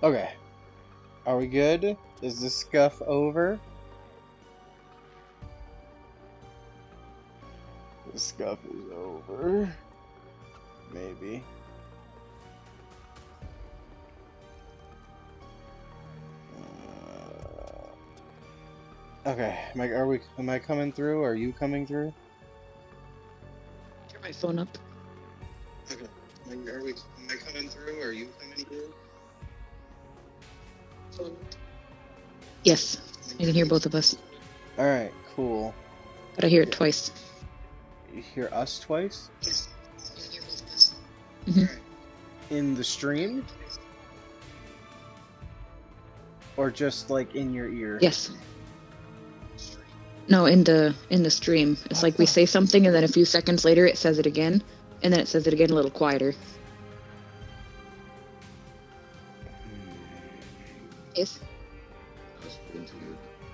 Okay. Are we good? Is the scuff over? The scuff is over. Maybe. Okay. Am I coming through? Are you coming through? Turn my phone up. Okay. Am I coming through? Are you coming through? Yes, I can hear both of us. Alright, cool. But I hear it twice. You hear us twice? Yes, I can hear both of us. Mm-hmm. In the stream? Or just like in your ear? Yes. No, in the stream. It's like we say something and then a few seconds later it says it again, and then it says it again a little quieter. Yes. I was put into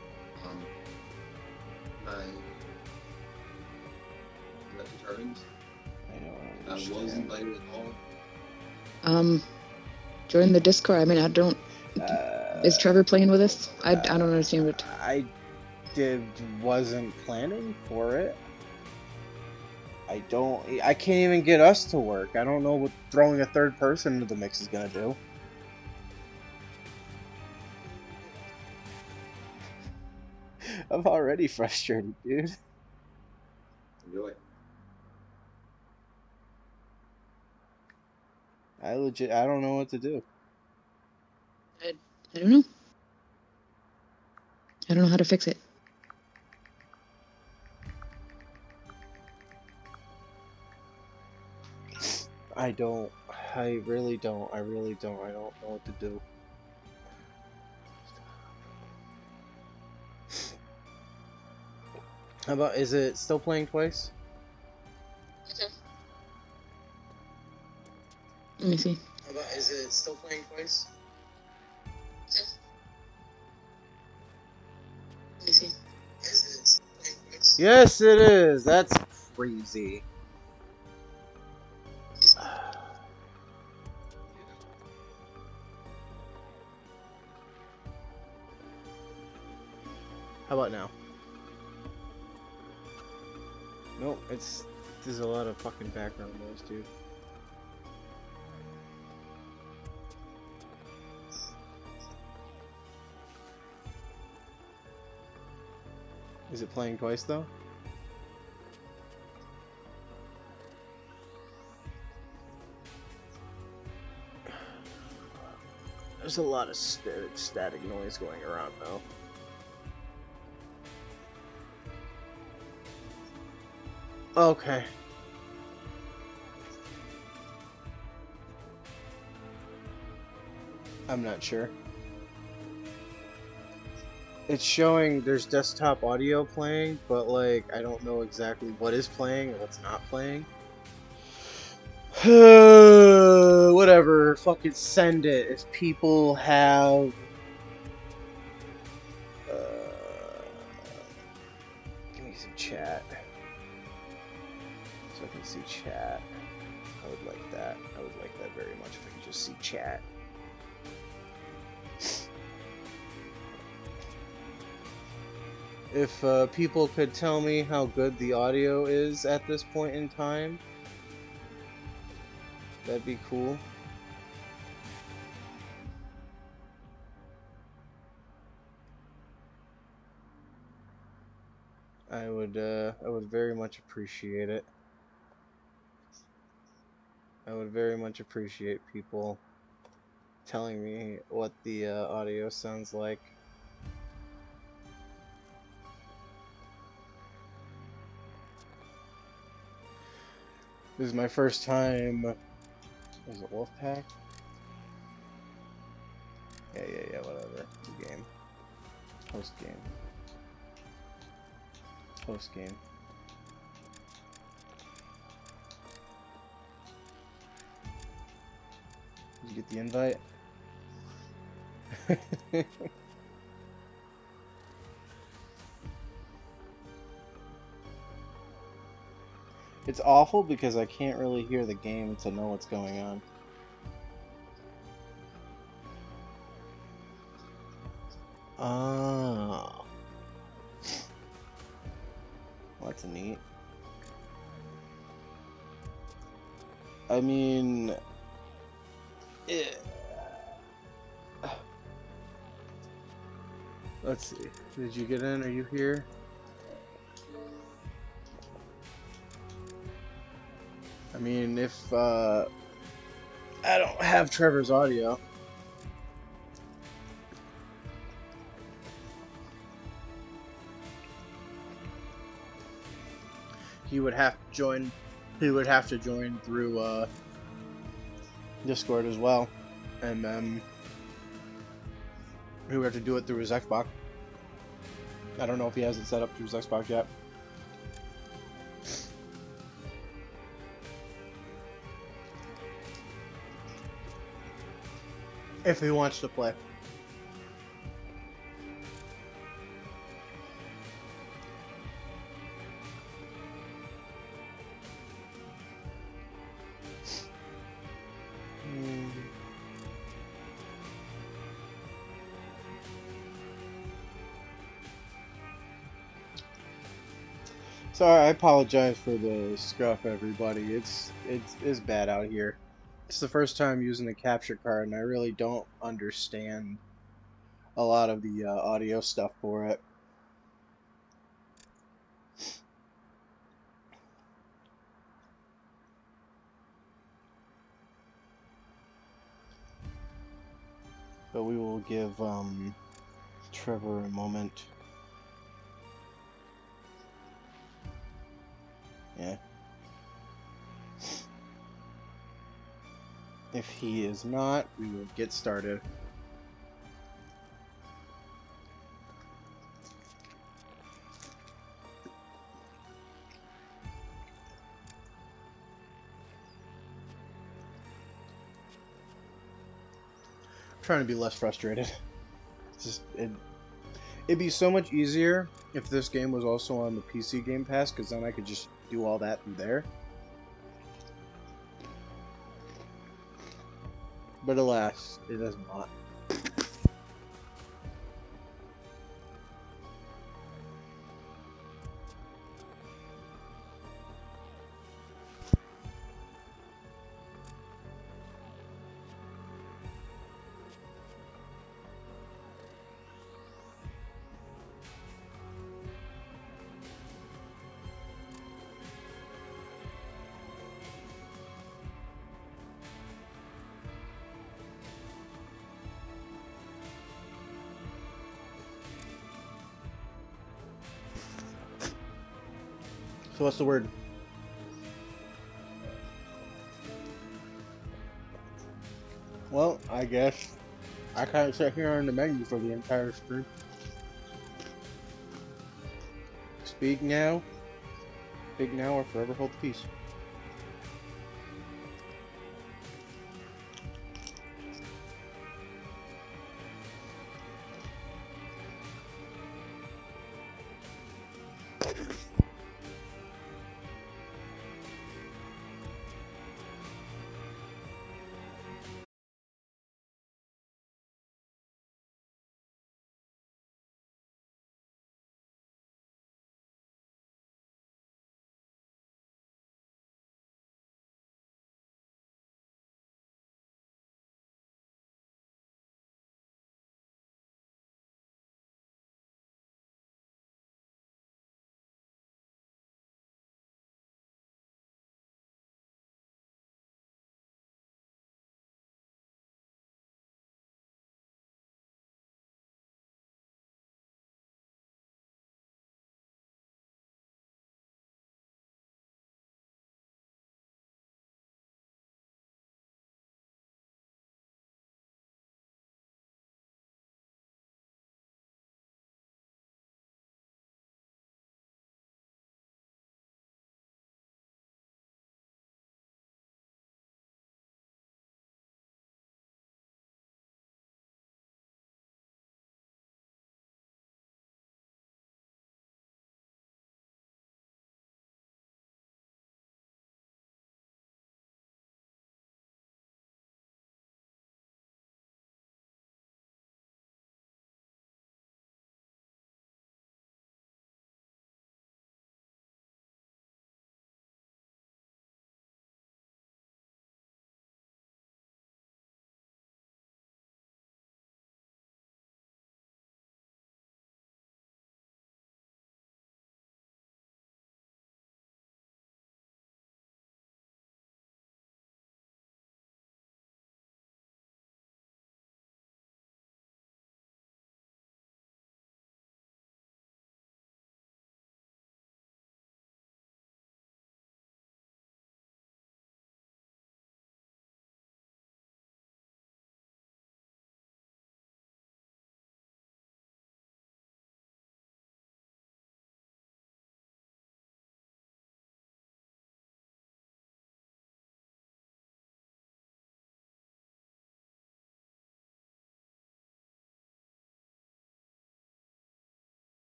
my determined. I was invited at all. Join the Discord. I mean, I don't. Is Trevor playing with us? I don't understand what. I wasn't planning for it. I can't even get us to work. I don't know what throwing a third person into the mix is gonna do. I'm already frustrated, dude. Enjoy. I don't know what to do. I don't know. I don't know how to fix it. I really don't. I don't know what to do. How about, is it still playing twice? Okay. Let me see. How about, is it still playing twice? Okay. Let me see. Is it still playing twice? Yes, it is. That's crazy. How about now? Nope, there's a lot of fucking background noise, dude. Is it playing twice though? There's a lot of static noise going around though. Okay. I'm not sure. It's showing there's desktop audio playing, but like I don't know exactly what is playing and what's not playing. Whatever, fucking send it. If people have give me some chat so I can see chat. I would like that. I would like that very much if I could just see chat. If people could tell me how good the audio is at this point in time, that'd be cool. I would very much appreciate it. I would very much appreciate people telling me what the audio sounds like. This is my first time. Was it Wolfpack? Yeah, whatever. Game. Post game. Post game. Did you get the invite? It's awful because I can't really hear the game to know what's going on. Oh. That's neat. I mean, let's see. Did you get in? Are you here? I mean, if I don't have Trevor's audio. He would have to join. He would have to join through Discord as well, and then he would have to do it through his Xbox. I don't know if he has it set up through his Xbox yet. If he wants to play. Sorry, I apologize for the scuff, everybody. It's bad out here. It's the first time using the capture card, and I really don't understand a lot of the audio stuff for it. But we will give Trevor a moment. Yeah. If he is not, we will get started. I'm trying to be less frustrated. It's just it'd be so much easier if this game was also on the PC Game Pass, because then I could just do all that through there. But alas, it is not. So what's the word? Well, I guess I can't sit here on the menu for the entire stream. Speak now, big now, or forever hold the peace.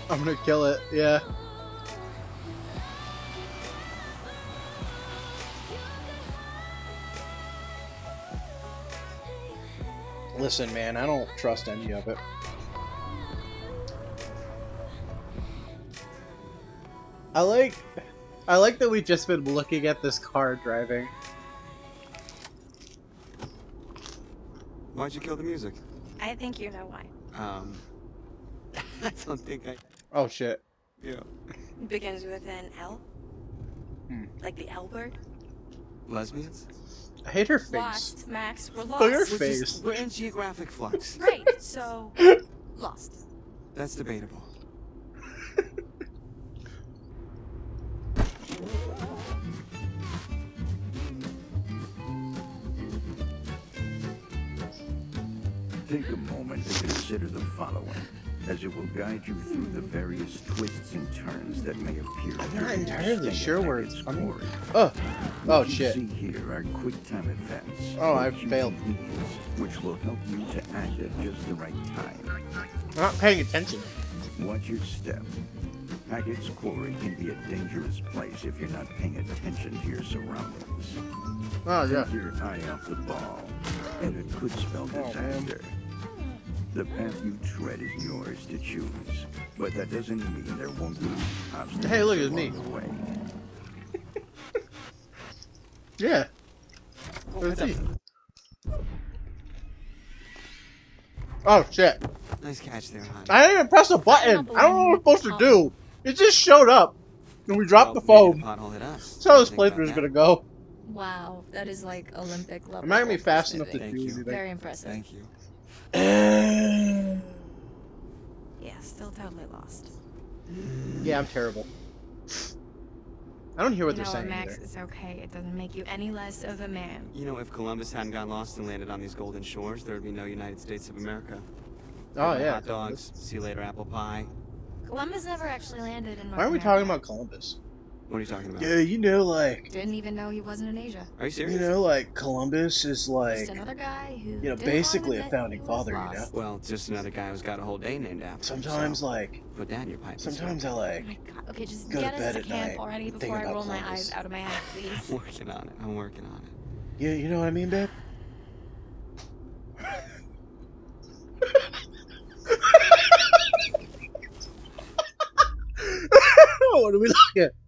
I'm gonna kill it, yeah. Listen, man, I don't trust any of it. I like that we've just been looking at this car driving. Why'd you kill the music? I think you know why. I don't think I... Oh, shit. Yeah. It begins with an L. Like the L word. Lesbians? I hate her face. Lost, Max. We're lost. Look at her face. We're in geographic flux. Right, so... lost. That's debatable. Take a moment to consider the following, as it will guide you through the various twists and turns that may appear. I'm not entirely sure where it's coming. Oh, oh shit! See here are quick time events. Oh, I failed. Which will help you to act at just the right time. I'm not paying attention. Watch your step. Hackett's Quarry can be a dangerous place if you're not paying attention to your surroundings. Oh yeah. Take your eye off the ball, and it could spell disaster. The path you tread is yours to choose, but that doesn't mean there won't be obstacles. Hey, look at me. Yeah. Let's see. Oh shit. Nice catch there, hon. I didn't even press a button. I don't know what I'm supposed to do. It just showed up. And we dropped the phone. That's how this playthrough is gonna go. Wow, that is like Olympic level. I'm not gonna be fast enough to do anything. Very impressive. Thank you. Yeah, still totally lost. Yeah, I'm terrible. I don't hear what they're what, saying Max, either. it's okay. It doesn't make you any less of a man. You know, if Columbus hadn't got lost and landed on these golden shores, there would be no United States of America. Oh yeah. Hot dogs. See you later, apple pie. Columbus never actually landed in North Why are we America. talking about Columbus? What are you talking about? Yeah, you know, like... Didn't even know he wasn't in Asia. Are you serious? You know, like, Columbus is like... Just another guy who you know, basically a founding father, you know? Well, just another guy who's got a whole day named after him. Sometimes, So like... put that in your pipe. Sometimes I, Oh like... my god. Okay, just go to get us bed to at camp night already and before I think roll about my Columbus. eyes out of my head, please. I'm working on it. I'm working on it. You know what I mean, babe? What are we looking at?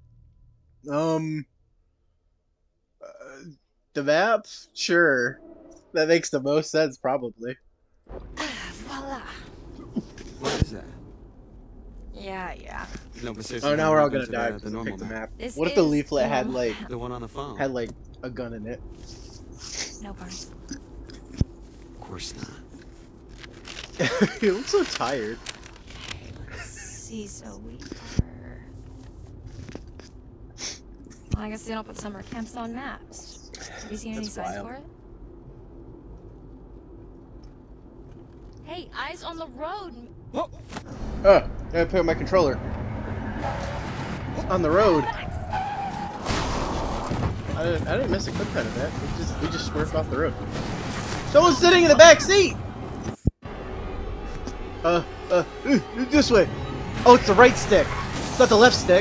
The map? Sure. That makes the most sense, probably. Voila. What is that? Yeah. No, but seriously, Oh, now what we're all happened gonna to die the because I normal picked the map. This What if the is leaflet had the- like The one on the phone. had like a gun in it? No burns. Of course not. He looks so tired. Okay, let's see. So we are. Well, I guess they don't put summer camps on maps. Have you seen any That's signs wild. for it? Hey, eyes on the road. I put my controller on the road. I didn't miss a clip cut of that. We just swerved off the road. Someone's sitting in the back seat. This way. Oh, it's the right stick. It's not the left stick.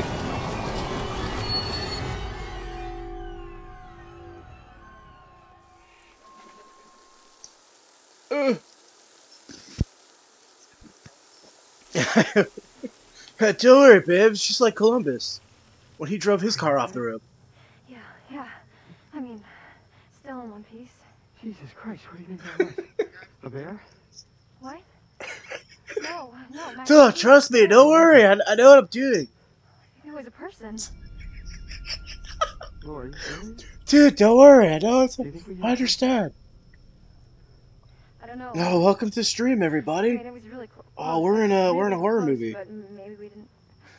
Don't worry, babe. It's just like Columbus when he drove his car off the road. Yeah. I mean, still in one piece. Jesus Christ, what do you think that was? A bear? What? No. Max, Duh, trust me. Don't worry. I know what I'm doing. It was a person. Lori, really? Dude, don't worry. I know it's. Do you think we I understand. I don't know. No, welcome to stream, I everybody. mean, it was really close. Oh, we're in a horror Close, movie. But maybe we didn't.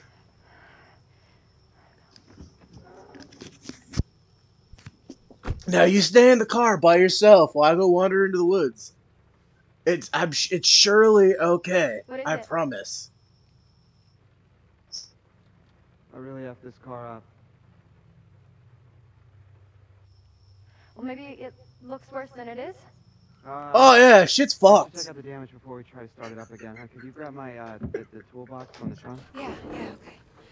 Now you stay in the car by yourself while I go wander into the woods. It's surely okay. What is I it? promise. I really have this car up. Well, maybe it looks worse than it is. Oh yeah, shit's Check fucked. out the damage before we try to start it up again. Could you grab my the toolbox from the trunk? Yeah, okay.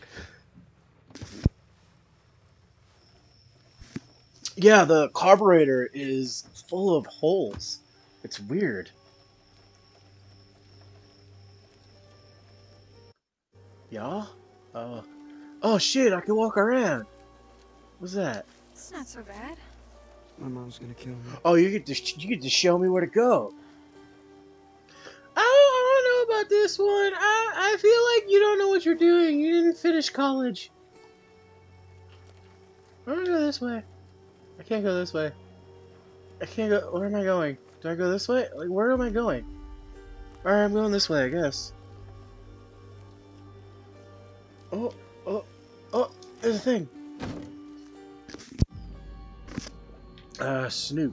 Yeah, the carburetor is full of holes. It's weird. Yeah? Oh shit, I can walk around. What's that? It's not so bad. My mom's gonna kill me. Oh, you get to show me where to go. I don't know about this one. I feel like you don't know what you're doing. You didn't finish college. I'm gonna go this way. I can't go this way. I can't go. Where am I going? Do I go this way? Like, where am I going? Alright, I'm going this way, I guess. Oh, there's a thing. Snoop.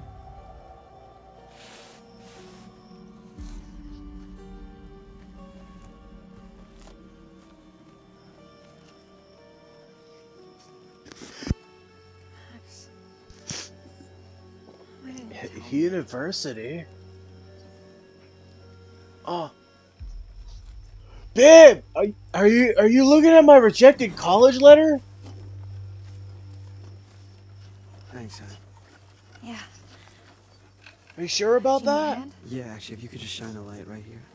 University. Oh, babe, are you looking at my rejected college letter? Thanks, hon. Yeah. Are you sure about that? Hand? Yeah, actually, if you could just shine a light right here.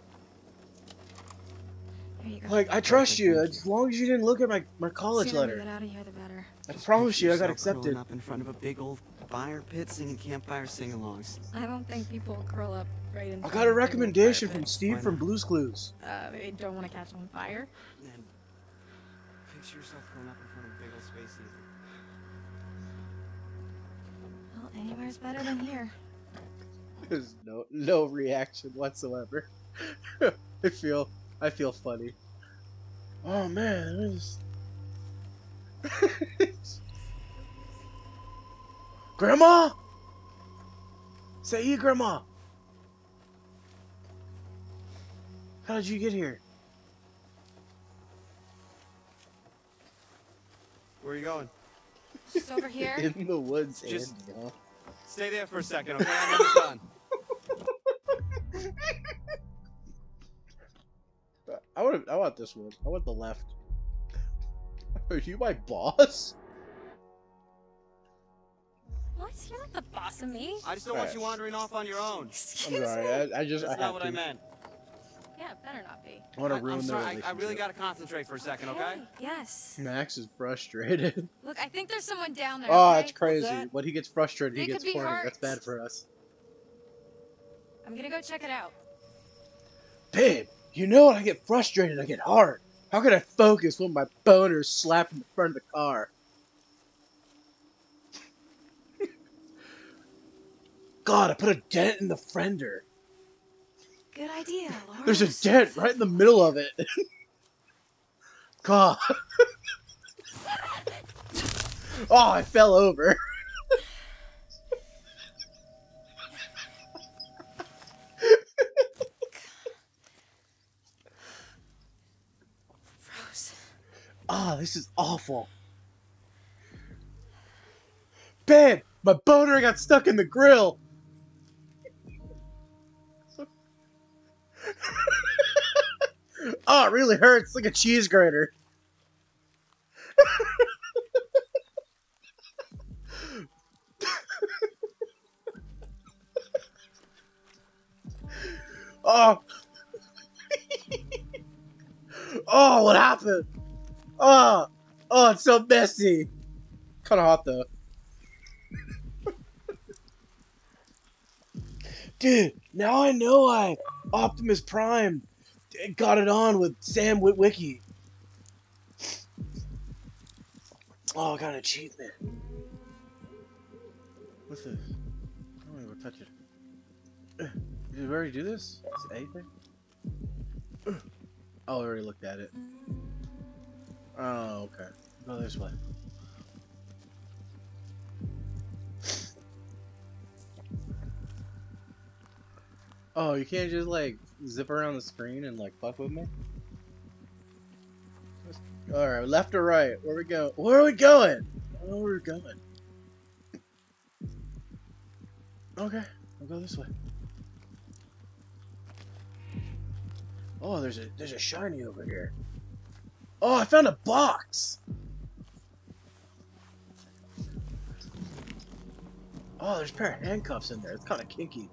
There you go. Like, I trust you as long as you didn't look at my college Sooner we letter. get out of here, the better. I Just promise picture you, I got yourself curling accepted. up in front of a big old fire pit singing campfire sing-alongs. I don't think people curl up right in I front got a of big old recommendation fire from pits. Steve Why from not? Blue's Clues. They don't want to catch on fire. And then picture yourself curling up in front of a big old space heater. Well, anywhere's better than here. There's no reaction whatsoever. I feel funny. Oh man, Grandma? Say you, Grandma. How did you get here? Where are you going? Just over here. In the woods, Just- Andy, huh? Stay there for a second, okay? I'm almost done. I want this one. I want the left. Are you my boss? What? You're not the boss of me. I just don't want you wandering off on your own. Excuse I'm sorry. me. I just That's I not have what to. I meant. Yeah, it better not be. I want to ruin I'm their sorry, relationship. I really gotta concentrate for a second, okay? Yes. Max is frustrated. Look, I think there's someone down there. Oh, okay? that's crazy. that? When he gets frustrated, he They gets could be horny. hurt. That's bad for us. I'm gonna go check it out. Babe, you know when I get frustrated, I get hard. How can I focus when my boner's slapped in the front of the car? God, I put a dent in the fender. Good idea, Laura. There's a dent right in the middle of it. God. Oh, I fell over. Rose. Oh, this is awful. Babe, my boner got stuck in the grill. Oh, it really hurts like a cheese grater. Oh. Oh, what happened? Oh, it's so messy. Kind of hot though. Dude, now I know why Optimus Prime got it on with Sam Witwicky. Oh, I got an achievement. What's this? I don't want to go touch it. Did we already do this? Is it anything? Oh, I already looked at it. Oh, okay. Go this way. Oh, you can't just like zip around the screen and like fuck with me? Alright, left or right? Where we go? Where are we going? I don't know where we're going. Okay. I'll go this way. Oh, there's a shiny over here. Oh, I found a box. Oh, there's a pair of handcuffs in there. It's kind of kinky.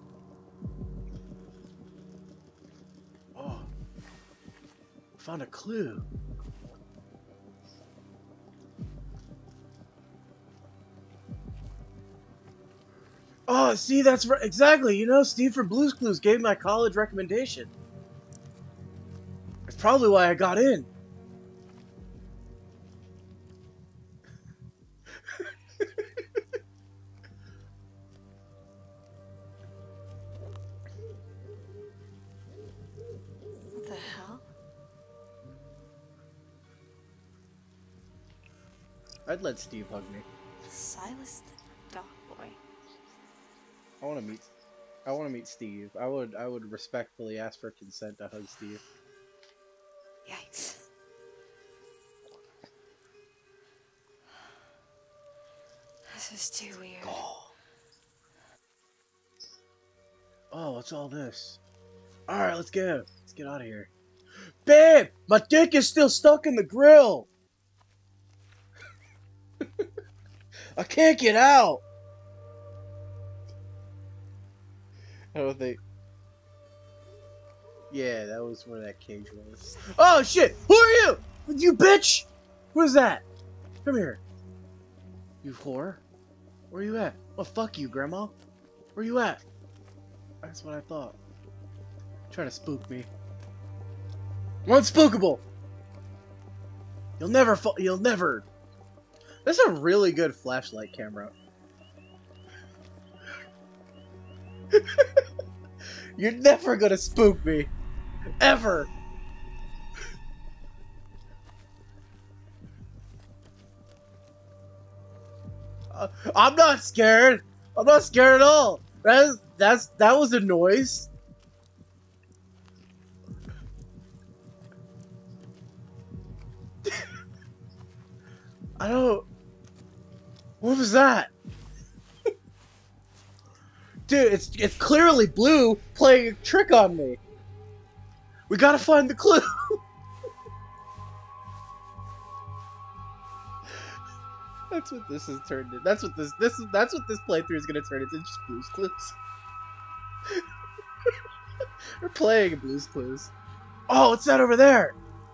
Oh, found a clue. Oh, see, that's right. Exactly. You know, Steve from Blue's Clues gave my college recommendation. That's probably why I got in. What the hell? I'd let Steve hug me. Silas the dog boy. I want to meet Steve. I would respectfully ask for consent to hug Steve. Yikes. This is too weird. Oh, what's all this? Alright, let's go. Let's get out of here. Babe! My dick is still stuck in the grill! I can't get out! I don't think... Yeah, that was where that cage was. Oh shit! Who are you? You bitch! Who's that? Come here. You whore? Where you at? Oh, fuck you, Grandma. Where you at? That's what I thought. Trying to spook me. Unspookable! You'll never you'll never... That's a really good flashlight camera. You're never gonna spook me. Ever. I'm not scared. I'm not scared at all. That was a noise. I don't... What was that? Dude, it's clearly Blue playing a trick on me. We gotta find the clue. That's what this has turned into. That's what this playthrough is gonna turn into, just Blue's Clues. We're playing Blue's Clues. Oh, what's that over there?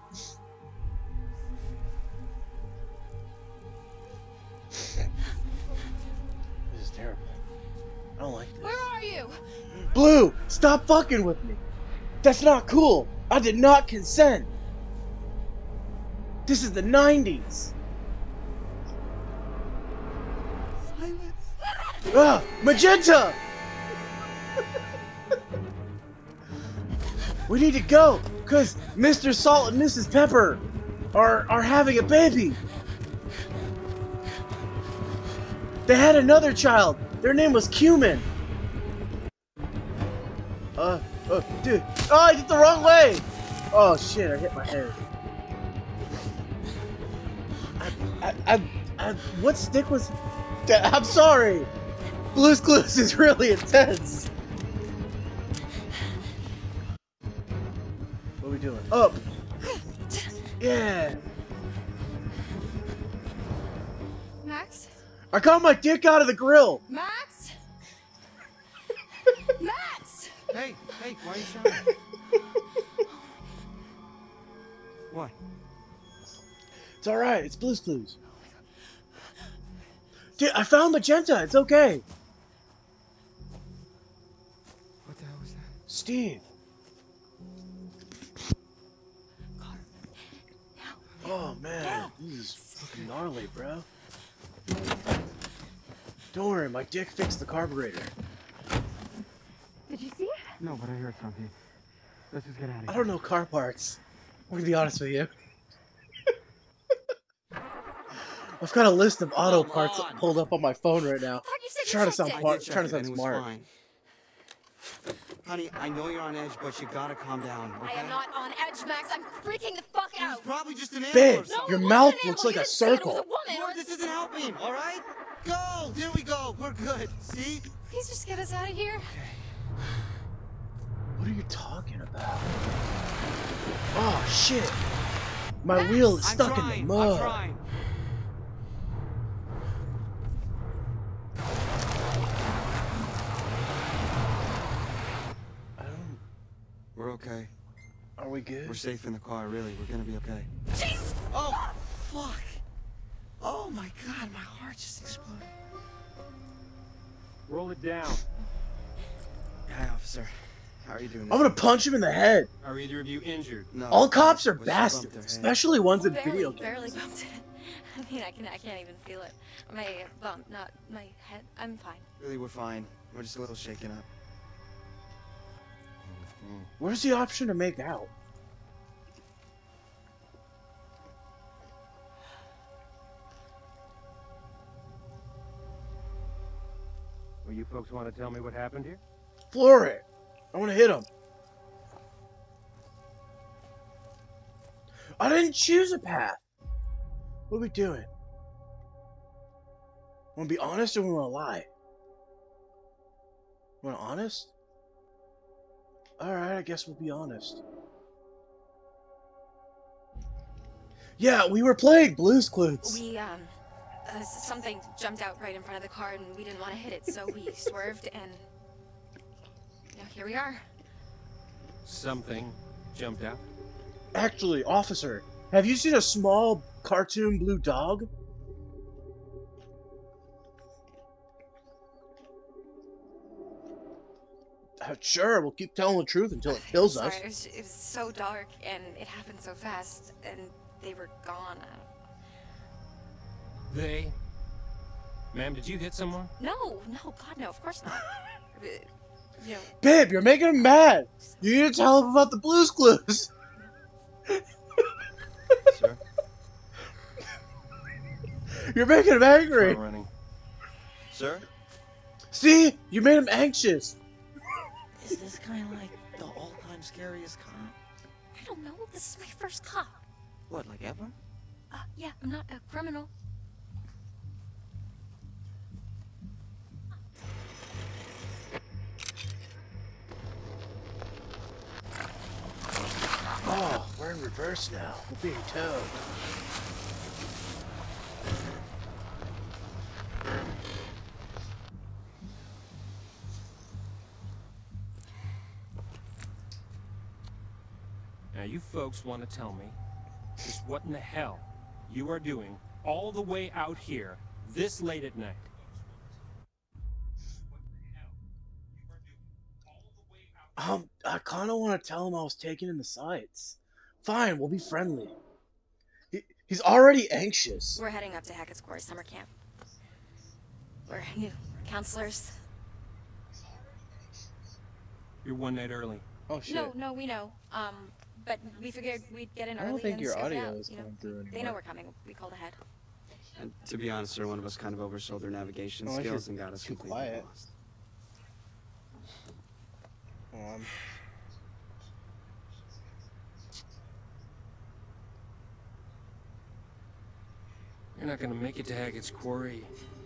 This is terrible. I don't like this. Where are you? Blue, stop fucking with me. That's not cool. I did not consent. This is the 90s. Ah, Magenta! We need to go, cause Mr. Salt and Mrs. Pepper are having a baby. They had another child. Their name was Cumin. Dude. Oh, I did the wrong way. Oh shit, I hit my head. What stick was... I'm sorry. Blue's Clues is really intense. What are we doing? Up. Yeah. Max? I got my dick out of the grill. Max? Max! Hey, why are you shouting? What? It's alright, it's Blue's Clues. Dude, I found Magenta, it's okay. What the hell was that? Steve. Oh man, this is fucking gnarly, bro. Don't worry, my dick fixed the carburetor. Did you see it? No, but I heard something. Let's just get out of here. I don't know car parts. I'm gonna be honest with you. I've got a list of auto parts pulled up on my phone right now. Trying to sound smart. Fine. Honey, I know you're on edge, but you gotta calm down, okay? I am not on edge, Max. I'm freaking the fuck out. It's probably just an Babe, animal or something. your mouth looks like a circle. Lord, this isn't helping, alright? Go! There we go! We're good. See? Please just get us out of here. What are you talking about? Oh shit! My wheel is stuck in the mud. I'm trying. We're okay. Are we good? We're safe in the car, really. We're gonna be okay. Jeez! Oh, fuck! Oh my god, my heart just exploded. Roll it down. Hi, officer. How are you doing? I'm gonna punch him in the head. Are either of you injured? No. All cops are Well, she bumped bastards, her head. especially ones in video Barely games. bumped it. I mean, I can't even feel it. My bump, not my head. I'm fine. Really, we're fine. We're just a little shaken up. Where's the option to make out? Well, you folks want to tell me what happened here? Floor it. I want to hit him. I didn't choose a path. What are we doing? Want to be honest or want to lie? Want to honest? Alright, I guess we'll be honest. Yeah, we were playing Blue's Clues. We, something jumped out right in front of the car and we didn't want to hit it, so we swerved and... Yeah, here we are. Something jumped out? Actually, officer, have you seen a small cartoon blue dog? Sure, we'll keep telling the truth until it kills us. Sorry, it was so dark and it happened so fast and they were gone. They? Ma'am, did you hit someone? No, God, no, of course not. You know, Babe, you're making him mad. You need to tell him about the Blue's Clues. Sir? You're making him angry. Car running. Sir? See? You made him anxious. Is this kind of like the all-time scariest cop? I don't know. This is my first cop. What, like ever? Yeah, I'm not a criminal. Oh, we're in reverse now. We're being towed. Now, you folks want to tell me just what in the hell you are doing all the way out here this late at night? I kind of want to tell him I was taken in the sights. Fine, we'll be friendly. He's already anxious. We're heading up to Hackett's Quarry summer camp. We're new counselors. You're one night early. Oh shit. No, we know. But we figured we'd get in early. I don't think and your scope it audio out, is you know? coming through anymore. They know we're coming. We called ahead. And to be honest, sir, one of us kind of oversold their navigation Unless skills you're and got us too completely quiet. lost. You're not gonna make it to Hackett's Quarry.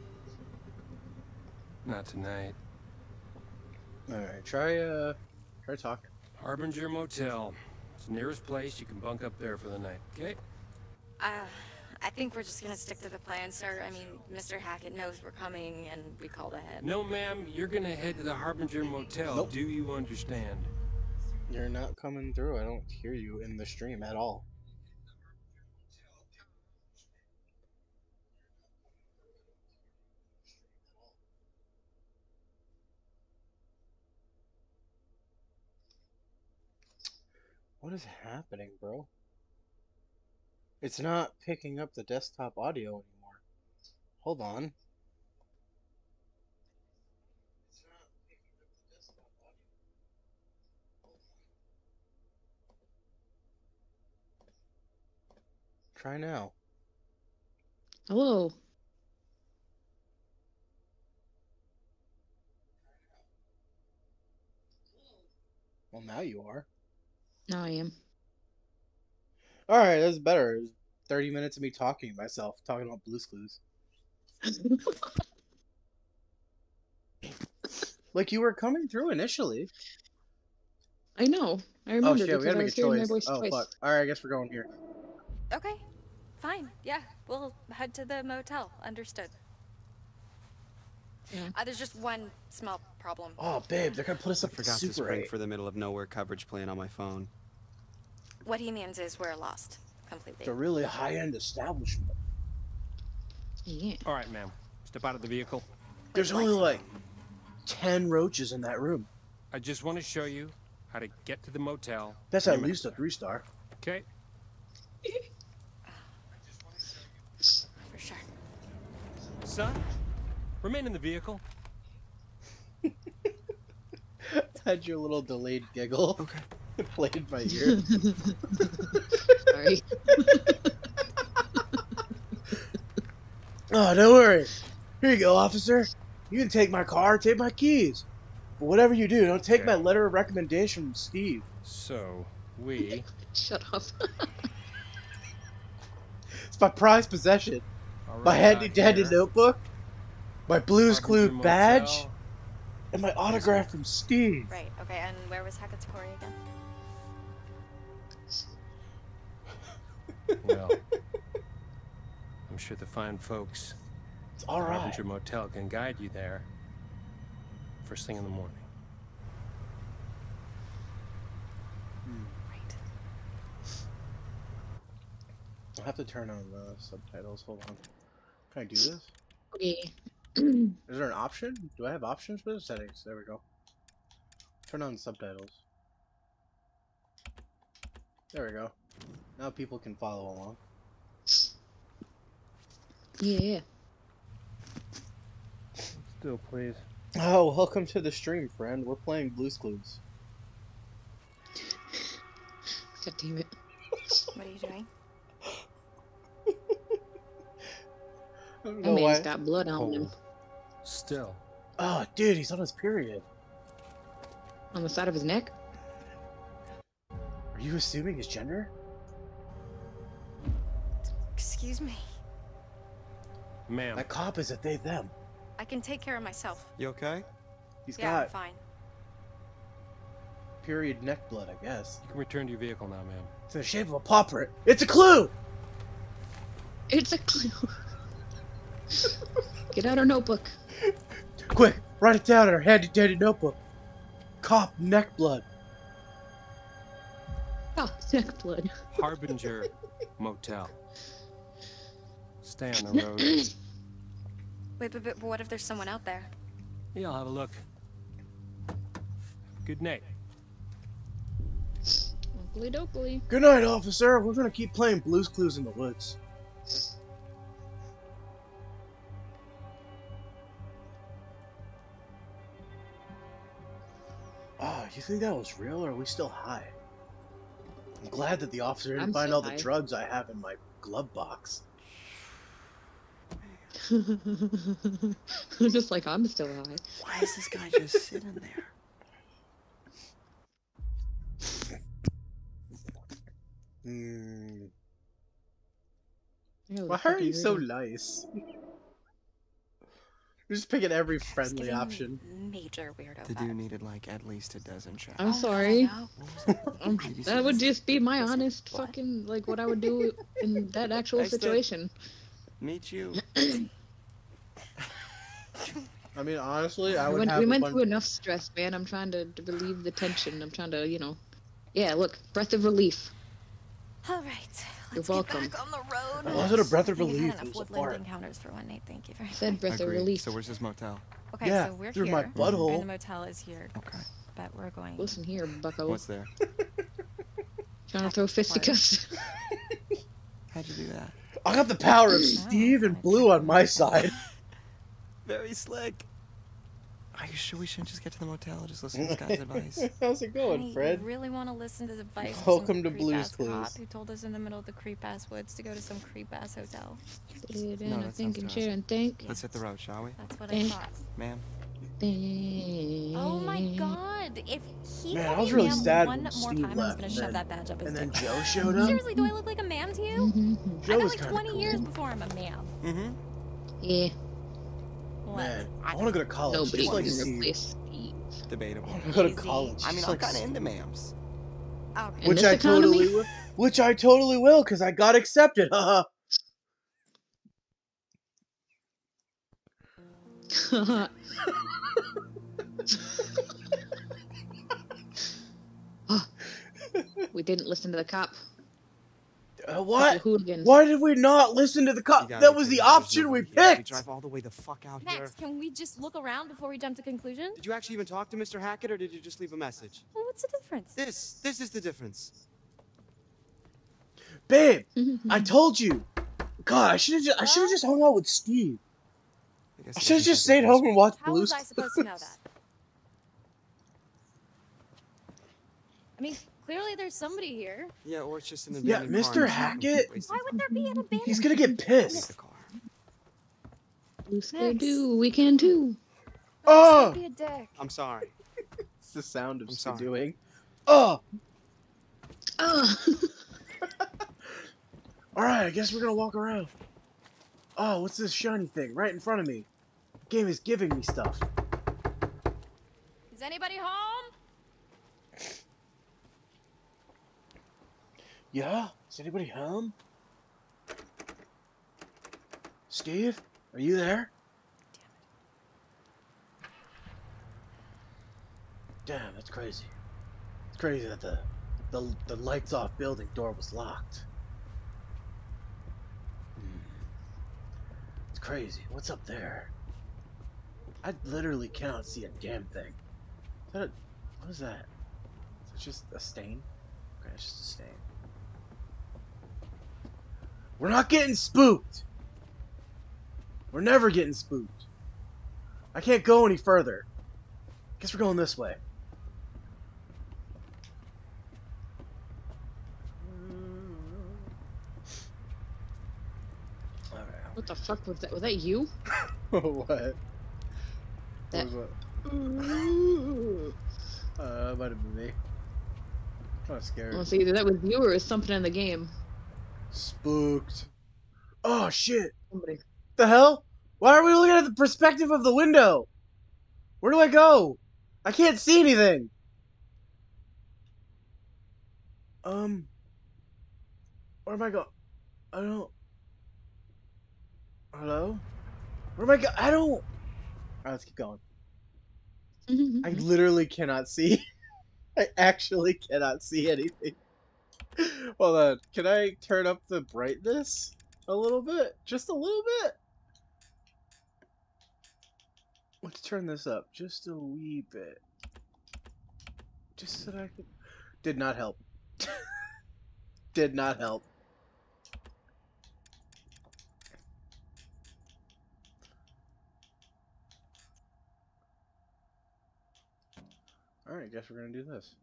Not tonight. Alright, try talking. Harbinger Motel. It's the nearest place. You can bunk up there for the night, okay? I think we're just gonna stick to the plan, sir. I mean, Mr. Hackett knows we're coming, and we called ahead. No, ma'am. You're gonna head to the Harbinger Motel. Nope. Do you understand? You're not coming through. I don't hear you in the stream at all. What is happening, bro? It's not picking up the desktop audio anymore. Hold on. Try now. Hello. Well, now you are. Now I am. Alright, that's better. It was 30 minutes of me talking to myself, talking about Blue's Clues. Like, you were coming through initially. I know. I Oh remember shit, we because gotta I make a was hearing my choice. voice Oh twice. fuck. Alright, I guess we're going here. Okay, fine. Yeah, we'll head to the motel. Understood. Yeah. There's just one small problem. Oh babe, they're gonna put us I up to forgot to Super spring 8. for the middle of nowhere coverage plan on my phone. What he means is we're lost completely. It's a really high-end establishment. Yeah. All right, ma'am. Step out of the vehicle. There's only like 10 roaches in that room. I just want to show you how to get to the motel. That's Any at minute. least a 3-star. Okay. For sure. Son, remain in the vehicle. Had your little delayed giggle. Okay. It played in my ear. Sorry. Oh, don't worry. Here you go, officer. You can take my car, take my keys. But whatever you do, don't take Okay. my letter of recommendation from Steve. So, we... Shut up. It's my prized possession. are My right handy-dandy here. notebook, my Blue's Harbinger Clue badge, Motel. and my autograph from Steve. Right, okay, and where was Hackett's Quarry again? Well, I'm sure the fine folks It's at the alright. Harbinger Motel can guide you there. First thing in the morning. Right. I'll have to turn on the subtitles. Hold on. Can I do this? Okay. Is there an option? Do I have options for the settings? There we go. Turn on subtitles. There we go. Now people can follow along. Yeah. Still, please. Oh, welcome to the stream, friend. We're playing Blue's Clues. God damn it. What are you doing? I don't That know man's why. got blood on him. Hold. Still. Oh, dude, he's on his period. On the side of his neck? Are you assuming his gender? Excuse me. Ma'am. That cop is a they, them. I can take care of myself. You okay? He's Yeah, I'm got fine. period neck blood, I guess. You can return to your vehicle now, ma'am. It's in the shape of a paw print. It's a clue! It's a clue. Get out our notebook. Quick, write it down in our handy-dandy notebook. Cop neck blood. Oh, neck blood. Harbinger Motel. Stay on the road. Wait, but what if there's someone out there? Yeah, I'll have a look. Good night. Oakley dokley. Good night, officer. We're gonna keep playing Blue's Clues in the woods. Oh, you think that was real, or are we still high? I'm glad that the officer didn't I'm find still all the high. drugs I have in my glove box. Just like I'm still high. Why is this guy just sitting there? Hmm. I know, Why the are fucking you so weirdo. nice? You're just picking every It's friendly giving option. Major weirdo The vibes. dude needed like at least a dozen shots. I'm Oh, God, sorry. no. That would just be my Listen, honest what? fucking, like, what I would do in that actual I said- situation. Meet you. I mean, honestly, I We would went, have we a went bunch. through enough stress, man. I'm trying to relieve the tension. I'm trying to, you know. Yeah, look, breath of relief. All right, You're let's welcome. get back on the road. It wasn't a breath of I think I've relief, had it enough was a woodland fart. encounters for one night. Thank you very much. Said breath of Agreed. relief. So where's this motel? Okay, Yeah, so we're through here. my And butthole. the motel is here, Okay. but we're going. Listen here, bucko. What's there? Trying to throw fisticuffs. How'd you do that? I got the power of Steve and Blue on my side. Very slick. Are you sure we shouldn't just get to the motel and just listen to this guy's advice? How's it going, Honey, Fred? You really want to listen to the advice of Welcome some to Blue's creep-ass cop Clues. who told us in the middle of the creep-ass woods to go to some creep-ass hotel? Sit No, in that a think sounds and too share and think. Let's hit the road, shall we? That's what I Thank- thought. Ma'am? Think. Oh my god! If he Man, called I was me really ma'am sad one when more Steve time, I was left, gonna and shove then- that badge up his And then dick. Joe showed up. Seriously, do I look like a ma'am to you? Mhm. Joe I got was like kinda 20 cool. years before I'm a ma'am. Mm-hmm. Yeah, What? Man, I want to go to college nobody just like can Steve. replace Steve. Debatable. I go to Easy. college. I mean, It's I'm like kind of into mams. Okay. In which this I totally economy? will. Which I totally will, because I got accepted. Haha. We didn't listen to the cop. What? Couple hooligans. Why did we not listen to the cop? You gotta That be was the kidding me. There's option we nobody here. We picked. drive all the way the fuck out here. Max, can we just look around before we jump to conclusions? Did you actually even talk to Mr. Hackett, or did you just leave a message? Well, what's the difference? This is the difference. Babe, I told you. God, I should have just hung out with Steve. I should have just stayed home and watched How Blue's was I supposed to know that? I mean, clearly the's somebody here. Yeah, or it's just an Yeah, abandoned car. Mr. Hackett. Why would there be an abandoned? He's gonna get pissed. Blue Sky do. We can too. Oh! Be a dick. I'm sorry. It's the sound of I'm sorry. doing. Oh! Alright, I guess we're gonna walk around. Oh, what's this shiny thing right in front of me? Game is giving me stuff. Is anybody home? Yeah? Is anybody home? Steve? Are you there? Damn, that's crazy. It's crazy that the lights off building door was locked. It's crazy. What's up there? I literally cannot see a damn thing. Is that what is that? Is it just a stain? Okay, it's just a stain. We're not getting spooked! We're never getting spooked. I can't go any further. Guess we're going this way. What the fuck was that? Was that you? What? That- What was what? Might have been me. Kind of scared. Well, see, either that was you or it was something in the game. Spooked. Oh shit! Somebody. The hell? Why are we looking at the perspective of the window? Where do I go? I can't see anything. Where am I going? I don't. Hello? Where am I going? I don't. Alright, let's keep going. I literally cannot see. I actually cannot see anything. Hold on. Can I turn up the brightness a little bit? Just a little bit? Let's turn this up just a wee bit. Just so that I could... Did not help. Did not help. Alright, guess we're gonna do this.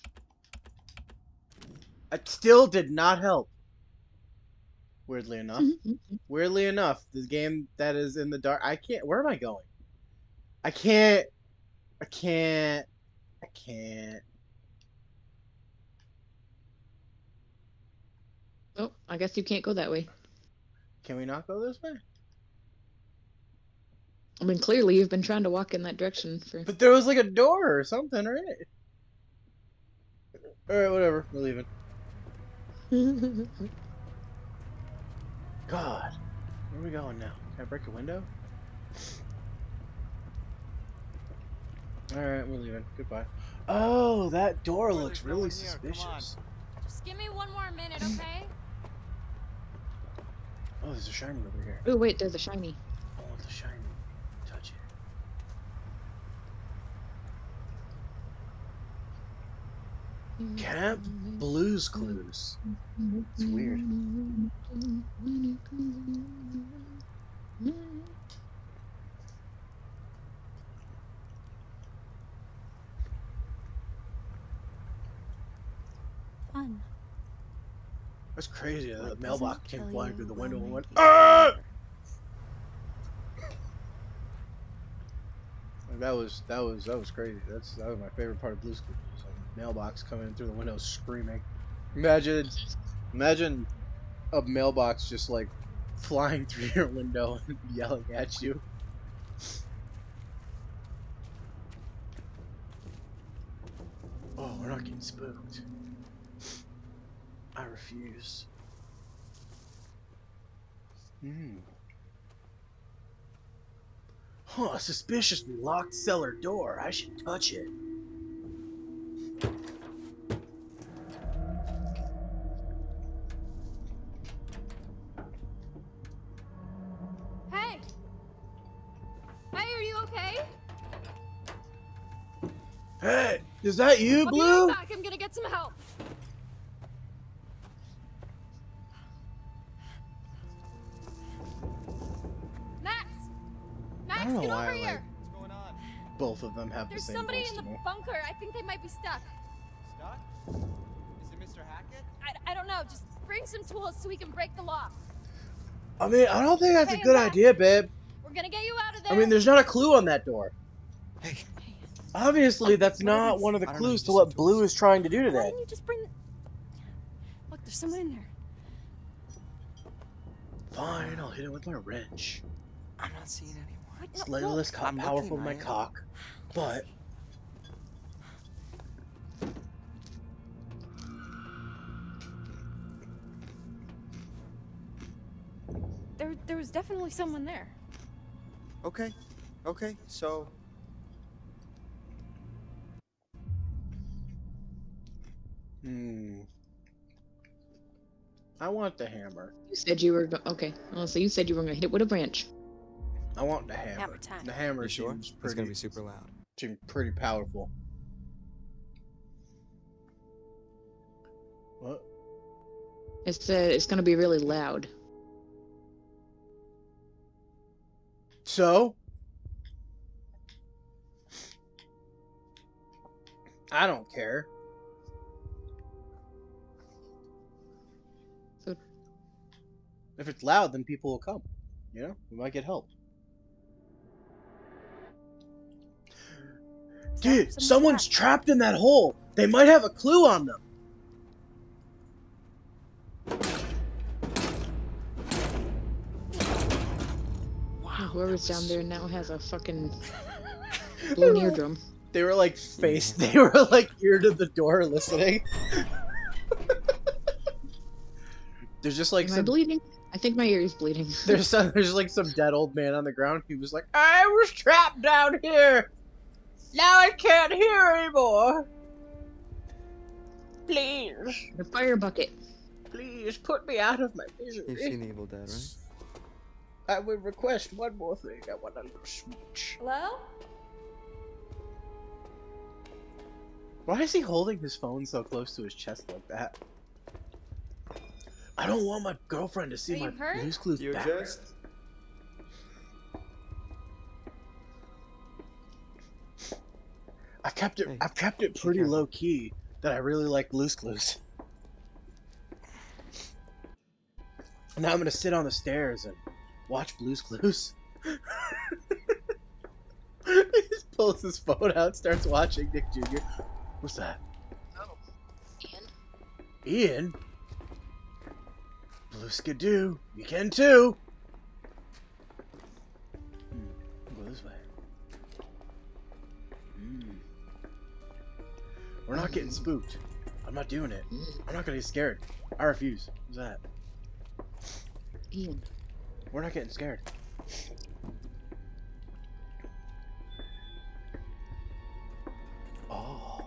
It still did not help. Weirdly enough. Weirdly enough, this game that is in the dark... I can't... Where am I going? I can't... Oh, I guess you can't go that way. Can we not go this way? I mean, clearly you've been trying to walk in that direction for... But there was like a door or something, right? Alright, whatever. We're leaving. God. Where are we going now? Can I break a window? Alright, we're leaving. Goodbye. Oh, that door looks really suspicious. Just give me one more minute, okay? Oh, there's a shiny over here. Oh, wait, there's a shiny. I want the shiny. Touch it. Camp Blues Clues. It's weird. Fun. That's crazy that the What mailbox doesn't came kill flying you through the will window and make went, you ah! stronger. That was crazy. That was my favorite part of Blue's Clues. A mailbox coming in through the window screaming. Imagine a mailbox just like flying through your window and yelling at you. We're not getting spooked. I refuse. Huh, a suspiciously locked cellar door. I should touch it. Hey! Hey, are you okay? Hey, is that you, I'll be Blue? right back. I'm gonna get some help. Max! Max, I don't know get why over I here! like both of them have There's the same somebody voice in to the me. bunker. I think they might be stuck. Stuck? Is it Mr. Hackett? I don't know. Just bring some tools so we can break the lock. I mean, I don't think that's Hey, a good Max. idea, babe. We're gonna get you out of there. I mean, there's not a clue on that door. Hey. Obviously, that's What are not these? one of the I don't know, clues you to just what said Blue tools. is trying to do Why today. didn't you just bring... Look, there's someone in there. Fine, I'll hit it with my wrench. I'm not seeing anyone. What? It's No, Layla's look. I'm powerful looking, my I am. cock, but There was definitely someone there. Okay. Okay, so... I want the hammer. You said you were okay. Oh, so you said you were gonna hit it with a branch. I want the hammer. Hammer time. The hammer You sure? seems It's gonna pretty, be super loud. seems pretty powerful. What? It's gonna be really loud. So? I don't care. So If it's loud, then people will come. You know? We might get help. Dude, someone's trapped in that hole. They might have a clue on them. whoever's down there now has a fucking blown eardrum. They were like they were like ear to the door listening. There's just like Am I some bleeding? I think my ear is bleeding. there's like some dead old man on the ground. He was like, I was trapped down here. Now I can't hear anymore. Please. The fire bucket. Please put me out of my misery. You've seen Evil Dead, right? I would request one more thing. I want a little smooch. Hello? Why is he holding his phone so close to his chest like that? I don't want my girlfriend to see Are my you hurt? Blue's Clues You background. just... I've kept it. Hey, I've kept it pretty careful. low key that I really like Blue's Clues. And now I'm gonna sit on the stairs and watch Blue's Clues. He just pulls his phone out, starts watching Nick Jr. What's that? Oh, Ian. Ian? Blue Skidoo, you can too! Go this way. We're not getting spooked. I'm not doing it. I'm not gonna get scared. I refuse. What's that? Ian. We're not getting scared. Oh.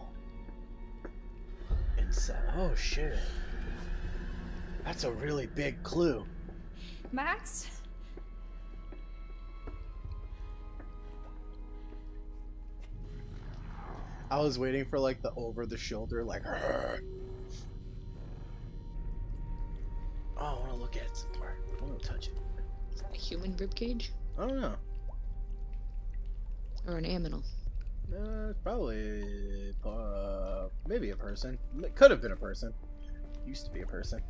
Inside. Oh shit. That's a really big clue. Max? I was waiting for like the over the shoulder, like. "Rrr." Oh, I want to look at it some more. I want to touch it. Is that a human ribcage? I don't know. Or an aminal? Probably, maybe a person. It could have been a person. Used to be a person.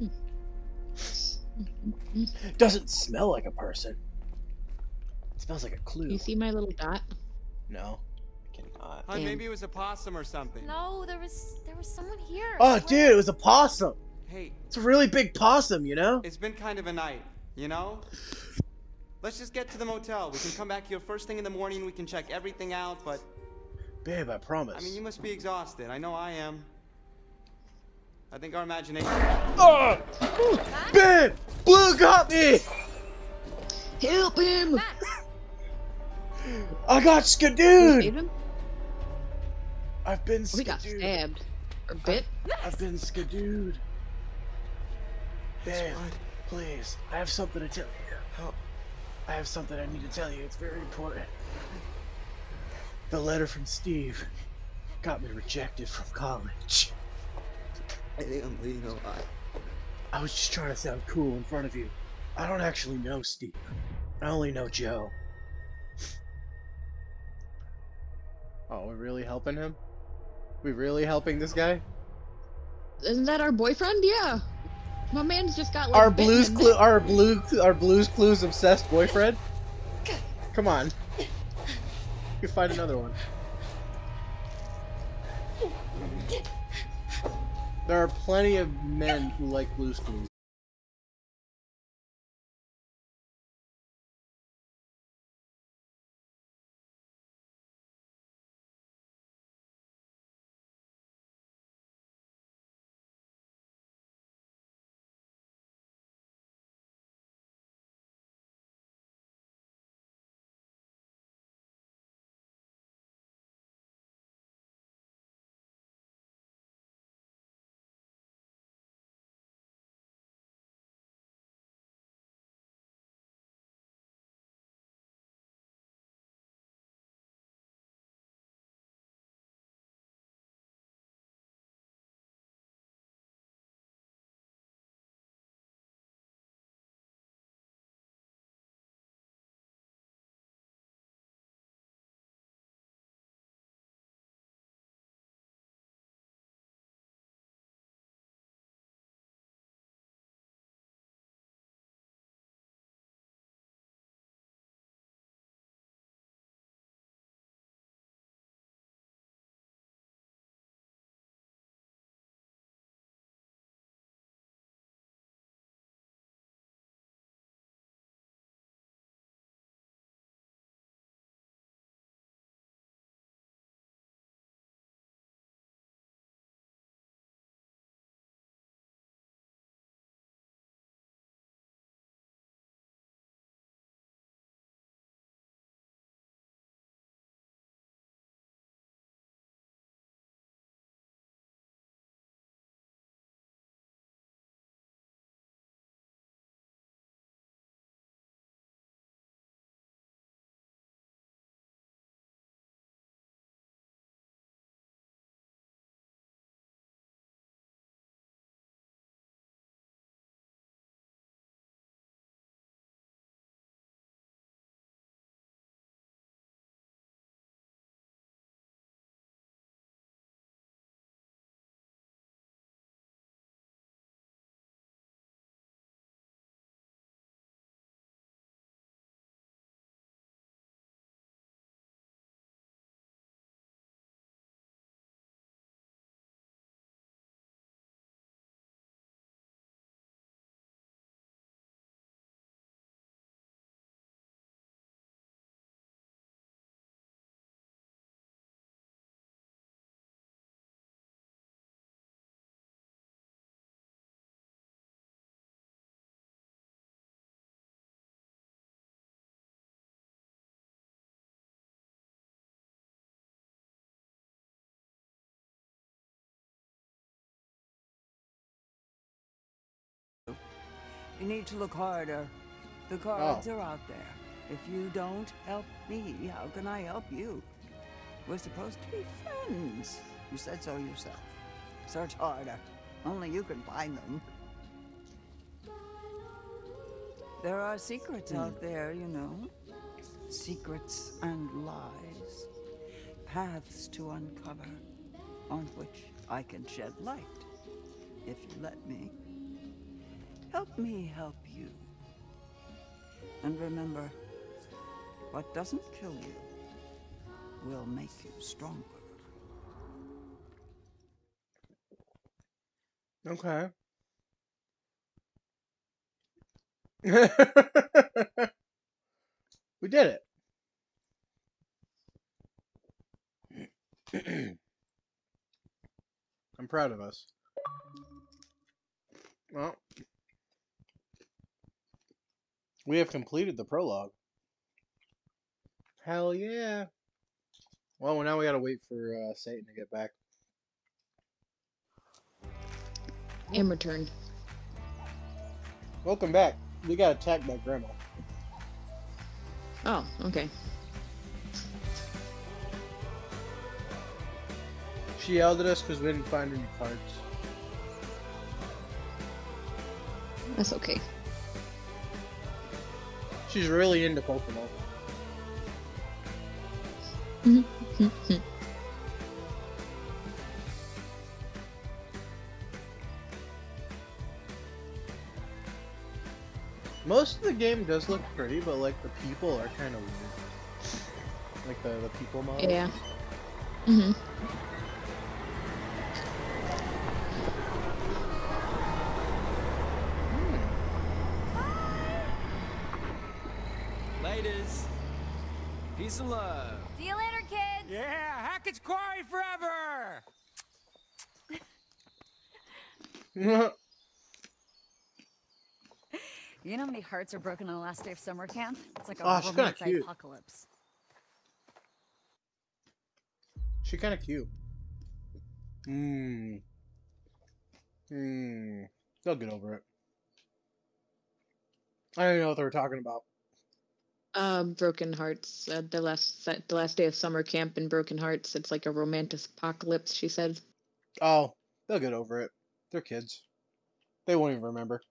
Doesn't smell like a person. It smells like a clue. You see my little dot? No, I cannot. Hi, And- maybe it was a possum or something. No, there was someone here. Oh, I dude, swear. it was a possum. Hey, It's a really big possum, you know? it's been kind of a night, you know? Let's just get to the motel. We can come back here first thing in the morning. We can check everything out, but... Babe, I promise. I mean, you must be exhausted. I know I am. I think our imagination. Oh! Ben! Blue got me! Help him! Max! I got skadooed! Save him? I've been We got skadooed. stabbed. Or bit? I've been skadooed. Ben, please, I have something to tell you. How? I have something I need to tell you. It's very important. The letter from Steve got me rejected from college. I think I'm bleeding a lot. I was just trying to sound cool in front of you. I don't actually know Steve. I only know Joe. Oh, we're really helping him? We really helping this guy? Isn't that our boyfriend? Yeah. My man's just got like Our Blues Clues obsessed boyfriend? Come on. You can find another one. There are plenty of men who like Blues Clues. You need to look harder. The cards are out there. If you don't help me, how can I help you? We're supposed to be friends. You said so yourself. Search harder. Only you can find them. There are secrets out there, you know. Secrets and lies. Paths to uncover, on which I can shed light, if you let me. Help me help you. And remember, what doesn't kill you will make you stronger. Okay. We did it. I'm proud of us. Well, we have completed the prologue. Hell yeah. Well, now we gotta wait for Satan to get back. And return. Welcome back. We got attacked by Grandma. Oh, okay. She yelled at us because we didn't find any cards. That's okay. She's really into Pokemon. Most of the game does look pretty, but like the people are kind of weird. Like the people models. Yeah. Mhm. Ladies, peace and love. See you later, kids. Yeah, Hackett's Quarry forever. You know how many hearts are broken on the last day of summer camp? It's like a Oh, she's kinda romance cute. apocalypse. She's kind of cute. They'll get over it. I don't even know what they were talking about. Broken Hearts. The last day of summer camp in Broken Hearts. It's like a romantic apocalypse, she said. Oh, they'll get over it. They're kids. They won't even remember.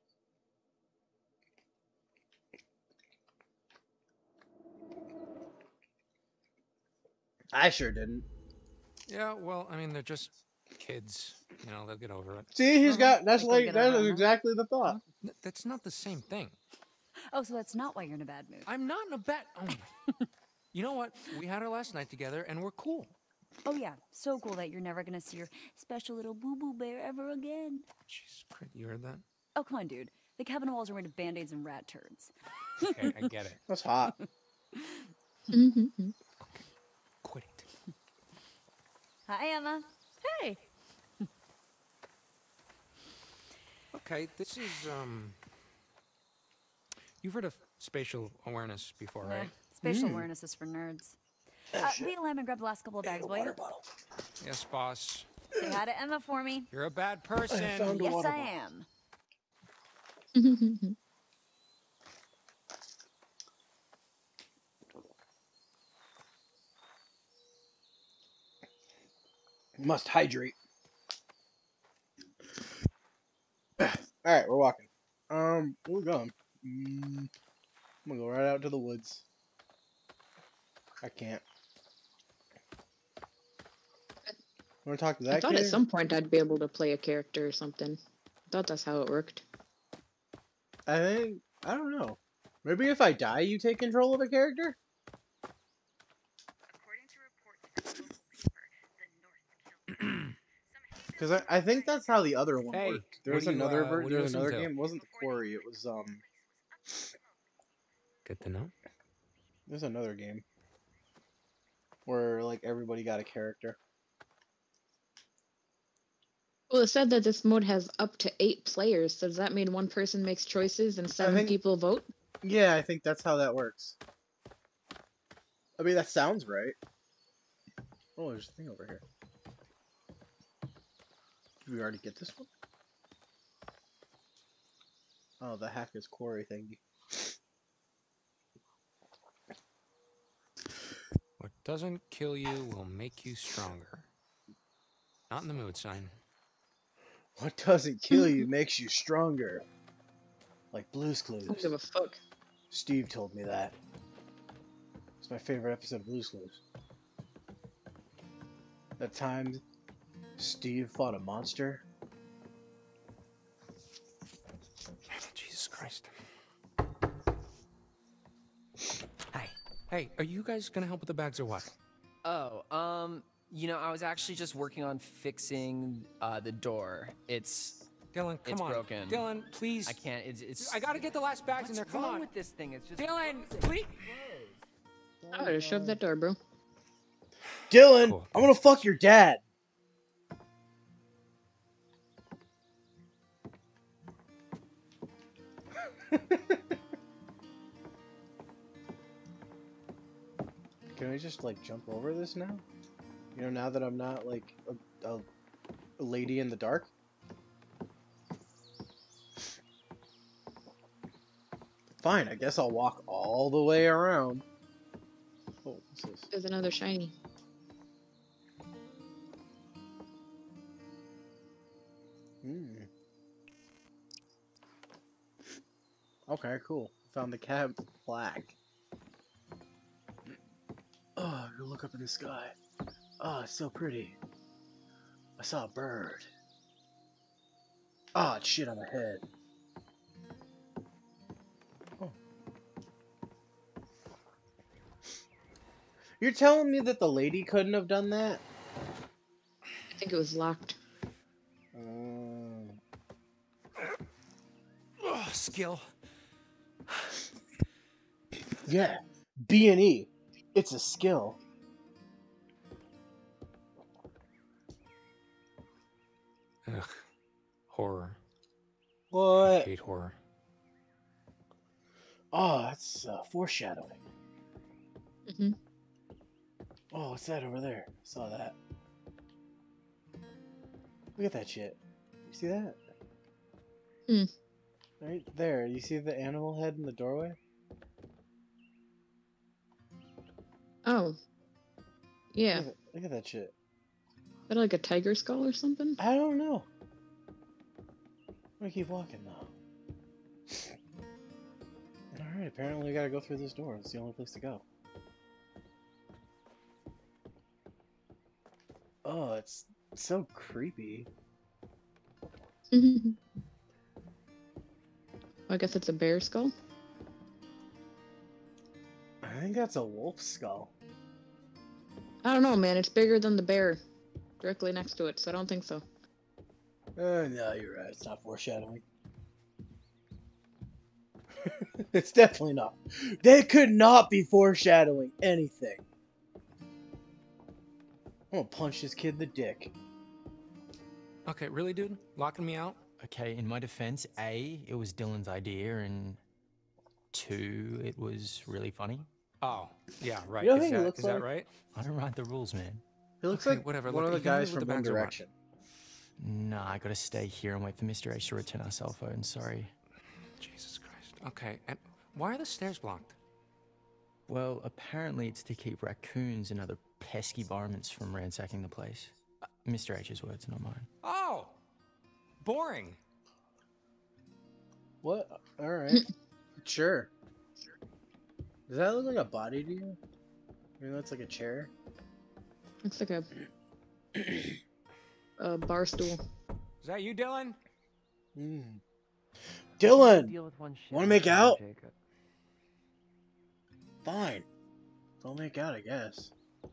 I sure didn't. Yeah, well, I mean, they're just kids. You know, they'll get over it. See, he's got. That's Like, like they'll get that over is it, huh? exactly the thought. That's not the same thing. Oh, so that's not why you're in a bad mood. I'm not in a bad. Oh. You know what? We had our last night together, and we're cool. Oh yeah, so cool that you're never gonna see your special little boo-boo bear ever again. Jeez, you heard that? Oh, come on, dude. The cabin walls are made of band-aids and rat turds. Okay, I get it. That's hot. Quit it. Hi, Emma. Hey. Okay, this is You've heard of spatial awareness before, Yeah, right? spatial awareness is for nerds. Be a lamb and grab the last couple of bags, will you? Yes, boss. Say hi to Emma for me. You're a bad person. Yes, I am. Must hydrate. Alright, we're walking. Where we going? I'm gonna go right out to the woods. I can't. Wanna talk to that I thought kid? at some point I'd be able to play a character or something. I thought that's how it worked. I don't know. Maybe if I die, you take control of a character? Because I think that's how the other one Hey, worked. There's what do you, another what do you there's listen another to? game. It wasn't the Quarry. It was Good to know. there's another game where like everybody got a character. Well, it said that this mode has up to 8 players. So does that mean one person makes choices and 7 people vote? Yeah, I think that's how that works. I mean, that sounds right. Oh, there's a thing over here. Did we already get this one? Oh, the Hackett's Quarry thingy. What doesn't kill you will make you stronger. Not in the mood, sign. What doesn't kill you makes you stronger. Like Blue's Clues. I don't give a fuck. Steve told me that. It's my favorite episode of Blue's Clues. That time Steve fought a monster. Jesus Christ. Hey. Hey, are you guys gonna help with the bags or what? Oh, you know, I was actually just working on fixing the door. Dylan, come on. Broken. Dylan, please. I can't. It's. I gotta get the last bags in there. What's Come wrong on. with this thing? It's just. Dylan, please. I would have shoved that door, bro. Dylan, Cool, I'm gonna fuck your dad. Can we just like jump over this now? You know, now that I'm not like a lady in the dark? Fine, I guess I'll walk all the way around. Oh, what's this? There's another shiny. Okay, cool. Found the cab flag. Oh, go look up in the sky. Oh, it's so pretty. I saw a bird. Oh, it's shit on my head. Oh. You're telling me that the lady couldn't have done that? I think it was locked. Oh, skill. Yeah, B&E. It's a skill. Ugh. Horror. What? I hate horror. Oh, that's foreshadowing. Mm-hmm. Oh, what's that over there? I saw that. Look at that shit. You see that? Hmm. Right there. You see the animal head in the doorway? Oh. Yeah. Look at that shit. Is that like a tiger skull or something? I don't know. I'm gonna keep walking though. Alright, apparently we gotta go through this door. It's the only place to go. Oh, it's so creepy. I guess it's a bear skull. I think that's a wolf skull. I don't know, man. It's bigger than the bear directly next to it, so I don't think so. No, you're right. It's not foreshadowing. It's definitely not. They could not be foreshadowing anything. I'm gonna punch this kid in the dick. Okay, really, dude? Locking me out? Okay, in my defense, A, it was Dylan's idea, and 2, it was really funny. Oh, yeah, right. You know who is he that, looks is like? that right? I don't write the rules, man. He looks Okay, like whatever. one Look, of the you can guys leave with from the One bags or what? Direction. Nah, I gotta stay here and wait for Mr. H to return our cell phone, sorry. Jesus Christ. Okay, and why are the stairs blocked? Well, apparently it's to keep raccoons and other pesky varmints from ransacking the place. Mr. H's words, not mine. Oh! Boring. What? Alright. Sure. Does that look like a body to you? I mean, that's like a chair. Looks like a bar stool. Is that you, Dylan? Dylan! Wanna make out? Fine. Don't make out, I guess.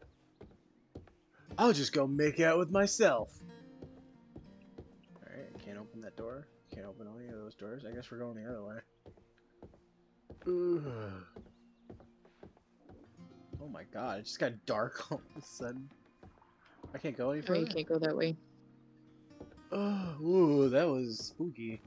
I'll just go make out with myself. Alright, can't open that door. Can't open any of those doors. I guess we're going the other way. Ugh. Oh my god, it just got dark all of a sudden. I can't go any Oh, further. you can't go that way. Oh, ooh, that was spooky.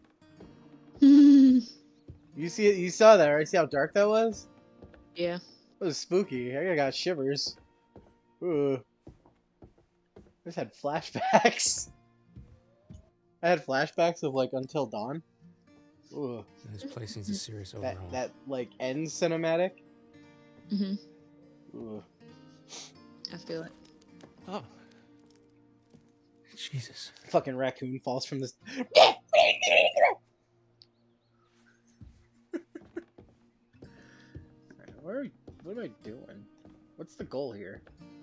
You see it? You saw that, right? See how dark that was? Yeah. It was spooky. I got shivers. Ooh. I just had flashbacks. I had flashbacks of like Until Dawn. Ooh. This place needs a serious overhaul. That like end cinematic. Mhm. Ooh. I feel it. Oh. Jesus. Fucking raccoon falls from this. What am I doing? What's the goal here?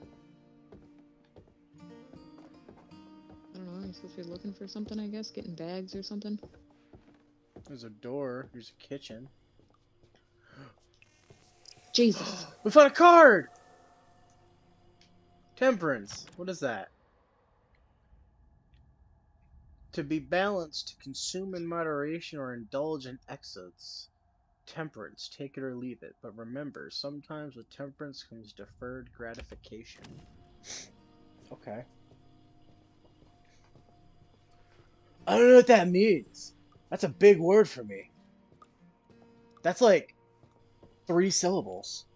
I don't know. You're supposed to be looking for something, I guess. Getting bags or something. There's a door. There's a kitchen. Jesus. We found a card! Temperance. What is that? To be balanced, to consume in moderation or indulge in excess. Temperance, take it or leave it. But remember, sometimes with temperance comes deferred gratification. Okay. I don't know what that means. That's a big word for me. That's like 3 syllables.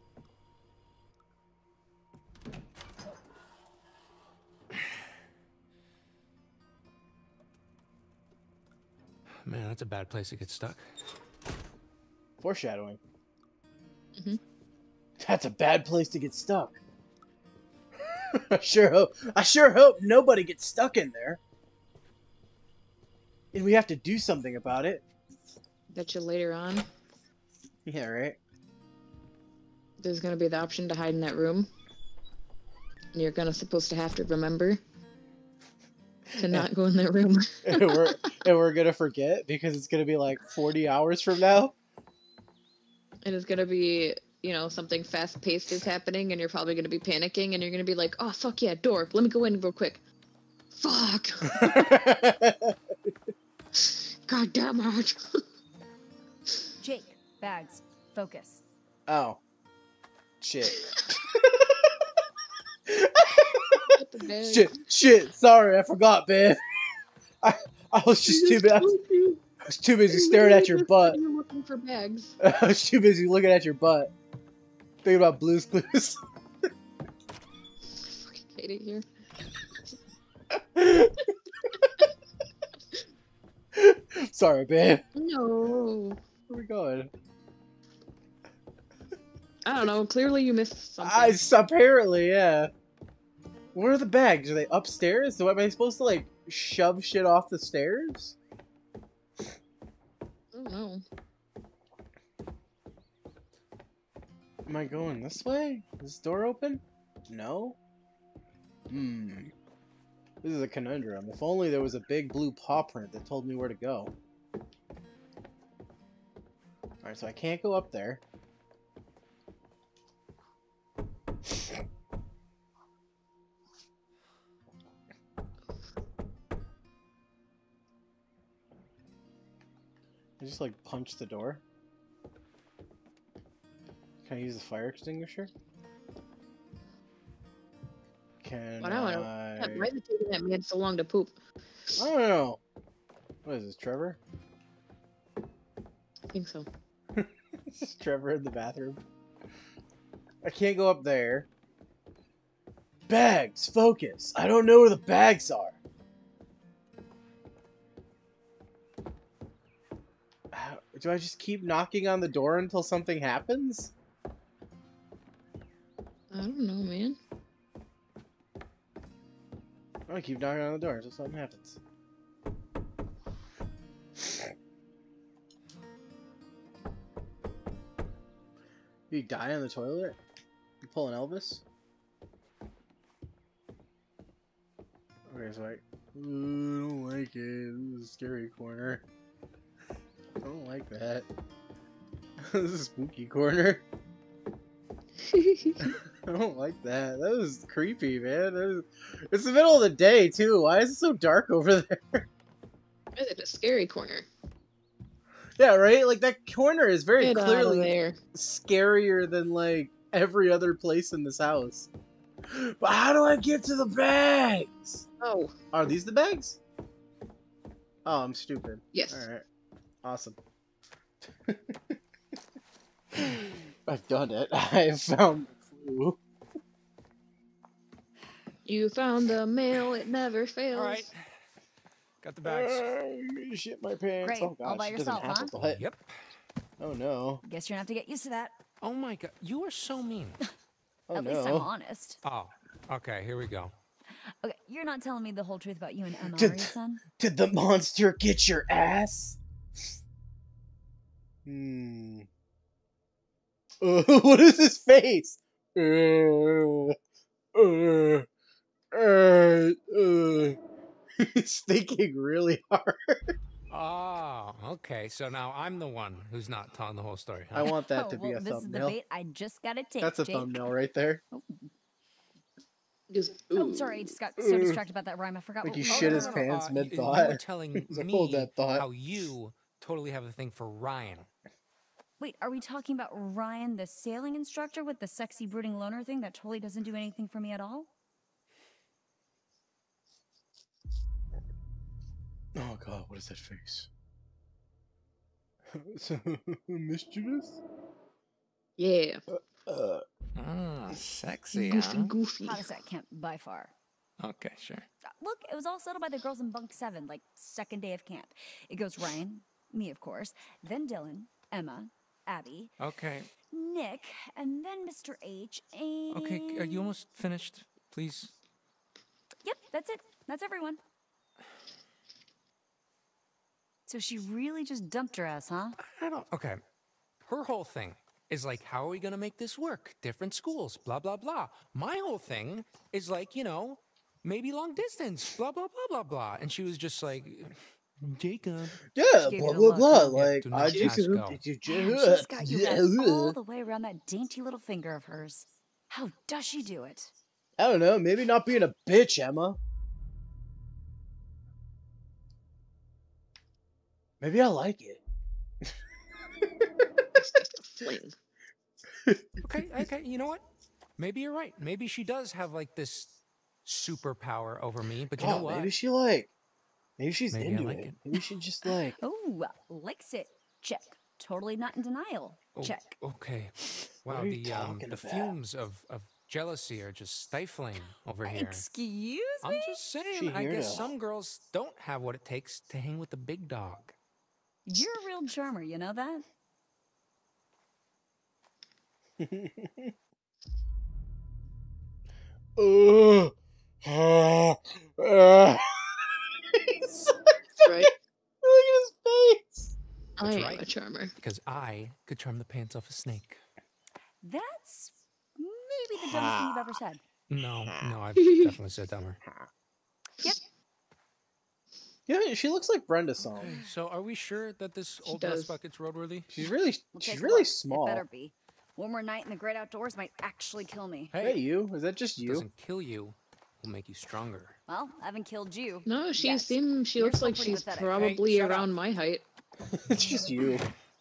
Man, that's a bad place to get stuck. Foreshadowing. Mm-hmm. That's a bad place to get stuck. I sure hope nobody gets stuck in there. And we have to do something about it. Bet you later on Yeah, right? there's gonna be the option to hide in that room. And you're supposed to have to remember to not go in that room. and we're gonna forget because it's gonna be like 40 hours from now. And it's gonna be, you know, something fast paced is happening and you're probably gonna be panicking and you're gonna be like, oh fuck yeah, door, let me go in real quick. Fuck. God damn it. Jake, bags, focus. Oh. Shit. Shit, sorry, I forgot, man. I was just too busy. I was too busy staring at your butt. You're looking for bags. I was too busy looking at your butt. Thinking about Blue's Clues. I fucking hate it here. Sorry, man. No. Where are we going? I don't know. Clearly you missed something. Apparently, yeah. Where are the bags? Are they upstairs? So am I supposed to, like, shove shit off the stairs? I don't know. Am I going this way? Is this door open? No? This is a conundrum. If only there was a big blue paw print that told me where to go. Alright, so I can't go up there. I just like punch the door. Can I use the fire extinguisher? Can Why is it taking that man so long to poop? I don't know. What is this, Trevor? I think so. This is Trevor in the bathroom. I can't go up there. Bags! Focus! I don't know where the bags are! Do I just keep knocking on the door until something happens? I don't know, man. I keep knocking on the door until something happens. You die on the toilet? You pull an Elvis? Okay, so I don't like it. This is a scary corner. I don't like that. This is a spooky corner. I don't like that. That was creepy, man. It's the middle of the day, too. Why is it so dark over there? Is it a scary corner? Yeah, right? Like, that corner is very Get clearly out of there. scarier than, like, every other place in this house. But how do I get to the bags? Oh. Are these the bags? Oh, I'm stupid. Yes. Alright. Awesome. I've done it. I've found the clue. You found the mail, it never fails. Alright. Got the bags. Shit my pants. Great. Oh gosh, All by it doesn't yourself, have huh? to- Yep. Oh no. Guess you're gonna have to get used to that. Oh my god, you are so mean. Oh At least I'm honest. Oh, okay, here we go. Okay, you're not telling me the whole truth about you and Emma, are you, son? Did the monster get your ass? What is his face? He's thinking really hard. Oh, okay. So now I'm the one who's not telling the whole story. Huh? I want that to be well, a this is the thumbnail. bait I just gotta take. That's a Jake. thumbnail right there. Oh, sorry, I just got so distracted about that rhyme. I forgot Like what he we shit were his talking about. pants You mid-thought. were telling He's like, me hold that thought. how you totally have a thing for Ryan. Wait, are we talking about Ryan, the sailing instructor with the sexy brooding loner thing that totally doesn't do anything for me at all? Oh god, what is that face? Mischievous? Yeah. Sexy, Goofy, huh? goofy. Hottest at camp by far. Okay, sure. Look, it was all settled by the girls in bunk 7, like second day of camp. It goes Ryan, me of course, then Dylan, Emma, Abby, Okay. Nick, and then Mr. H, and... Okay, are you almost finished? Please. Yep, that's it. That's everyone. So she really just dumped her ass, huh? I don't. Okay. Her whole thing is like, how are we gonna make this work? Different schools, blah, blah, blah. My whole thing is like, you know, maybe long distance, blah, blah, blah, blah, blah. And she was just like, Jacob. Yeah, blah, blah, blah. Like, do not I ask just... go. Man, she's got you wrapped all the way around that dainty little finger of hers. How does she do it? I don't know, maybe not being a bitch, Emma. Maybe I like it. Fling. Okay, you know what? Maybe you're right. Maybe she does have like this superpower over me, but you know what? Maybe she like... Maybe she's Maybe I into like it. it. Maybe she just like... Oh, likes it. Check. Totally not in denial. Oh, Check. Okay. What Wow, are you talking the about? fumes of jealousy are just stifling over here. Excuse I'm me? just saying, She I here guess now. some girls don't have what it takes to hang with the big dog. You're a real charmer, you know that? He's so Right. Look at his face. I That's am right. a charmer. Because I could charm the pants off a snake. That's maybe the dumbest thing you've ever said. No, I've definitely said dumber. Yep. Yeah, she looks like Brenda Song. Okay, so are we sure that this old does. Rust Bucket's roadworthy? She's really, We'll she's take a really look. small. It better be. One more night in the great outdoors might actually kill me. Hey, you? Is that just you? Doesn't kill you, will make you stronger. Well, I haven't killed you. No, she yet. she You're looks still like pretty she's pathetic. probably Hey, shut around up. my height. It's just you.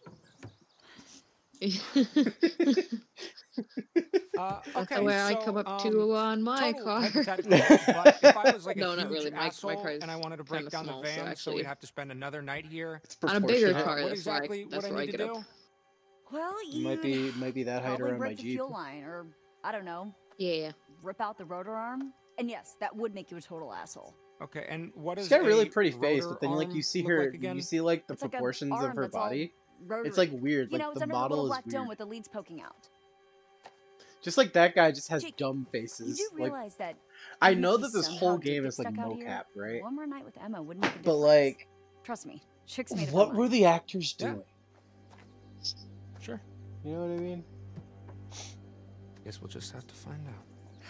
That's the way I come up to on my total car. hypothetical, but if I was like No, a not huge really. My asshole car is and I wanted to break kinda down small, the so van, so actually- we'd have to spend another night here. It's On a bigger proportionate. car, What that's where I- exactly that's would I where I need to get do? up. Well, you Might be that height probably around my break the Jeep. fuel line, or I don't know, Yeah. rip out the rotor arm. And yes, that would make you a total asshole. Okay, and what She's is got a really a pretty face, rotor but then like you arm see look her, like again? you see like the It's like an proportions of arm her that's all body. Rotary. It's like weird. You Like know, it's the under the model little is black dome weird. with the leads poking out. Just like that guy just has Jake, dumb You faces. do Like realize that I even know if that you this somehow whole did game get is like stuck out here, mocap, right? one more night with Emma wouldn't make a But difference. like, Trust me, chicks made up what their were mind. the actors Yeah. doing? Sure. You know what I mean? Guess we'll just have to find out.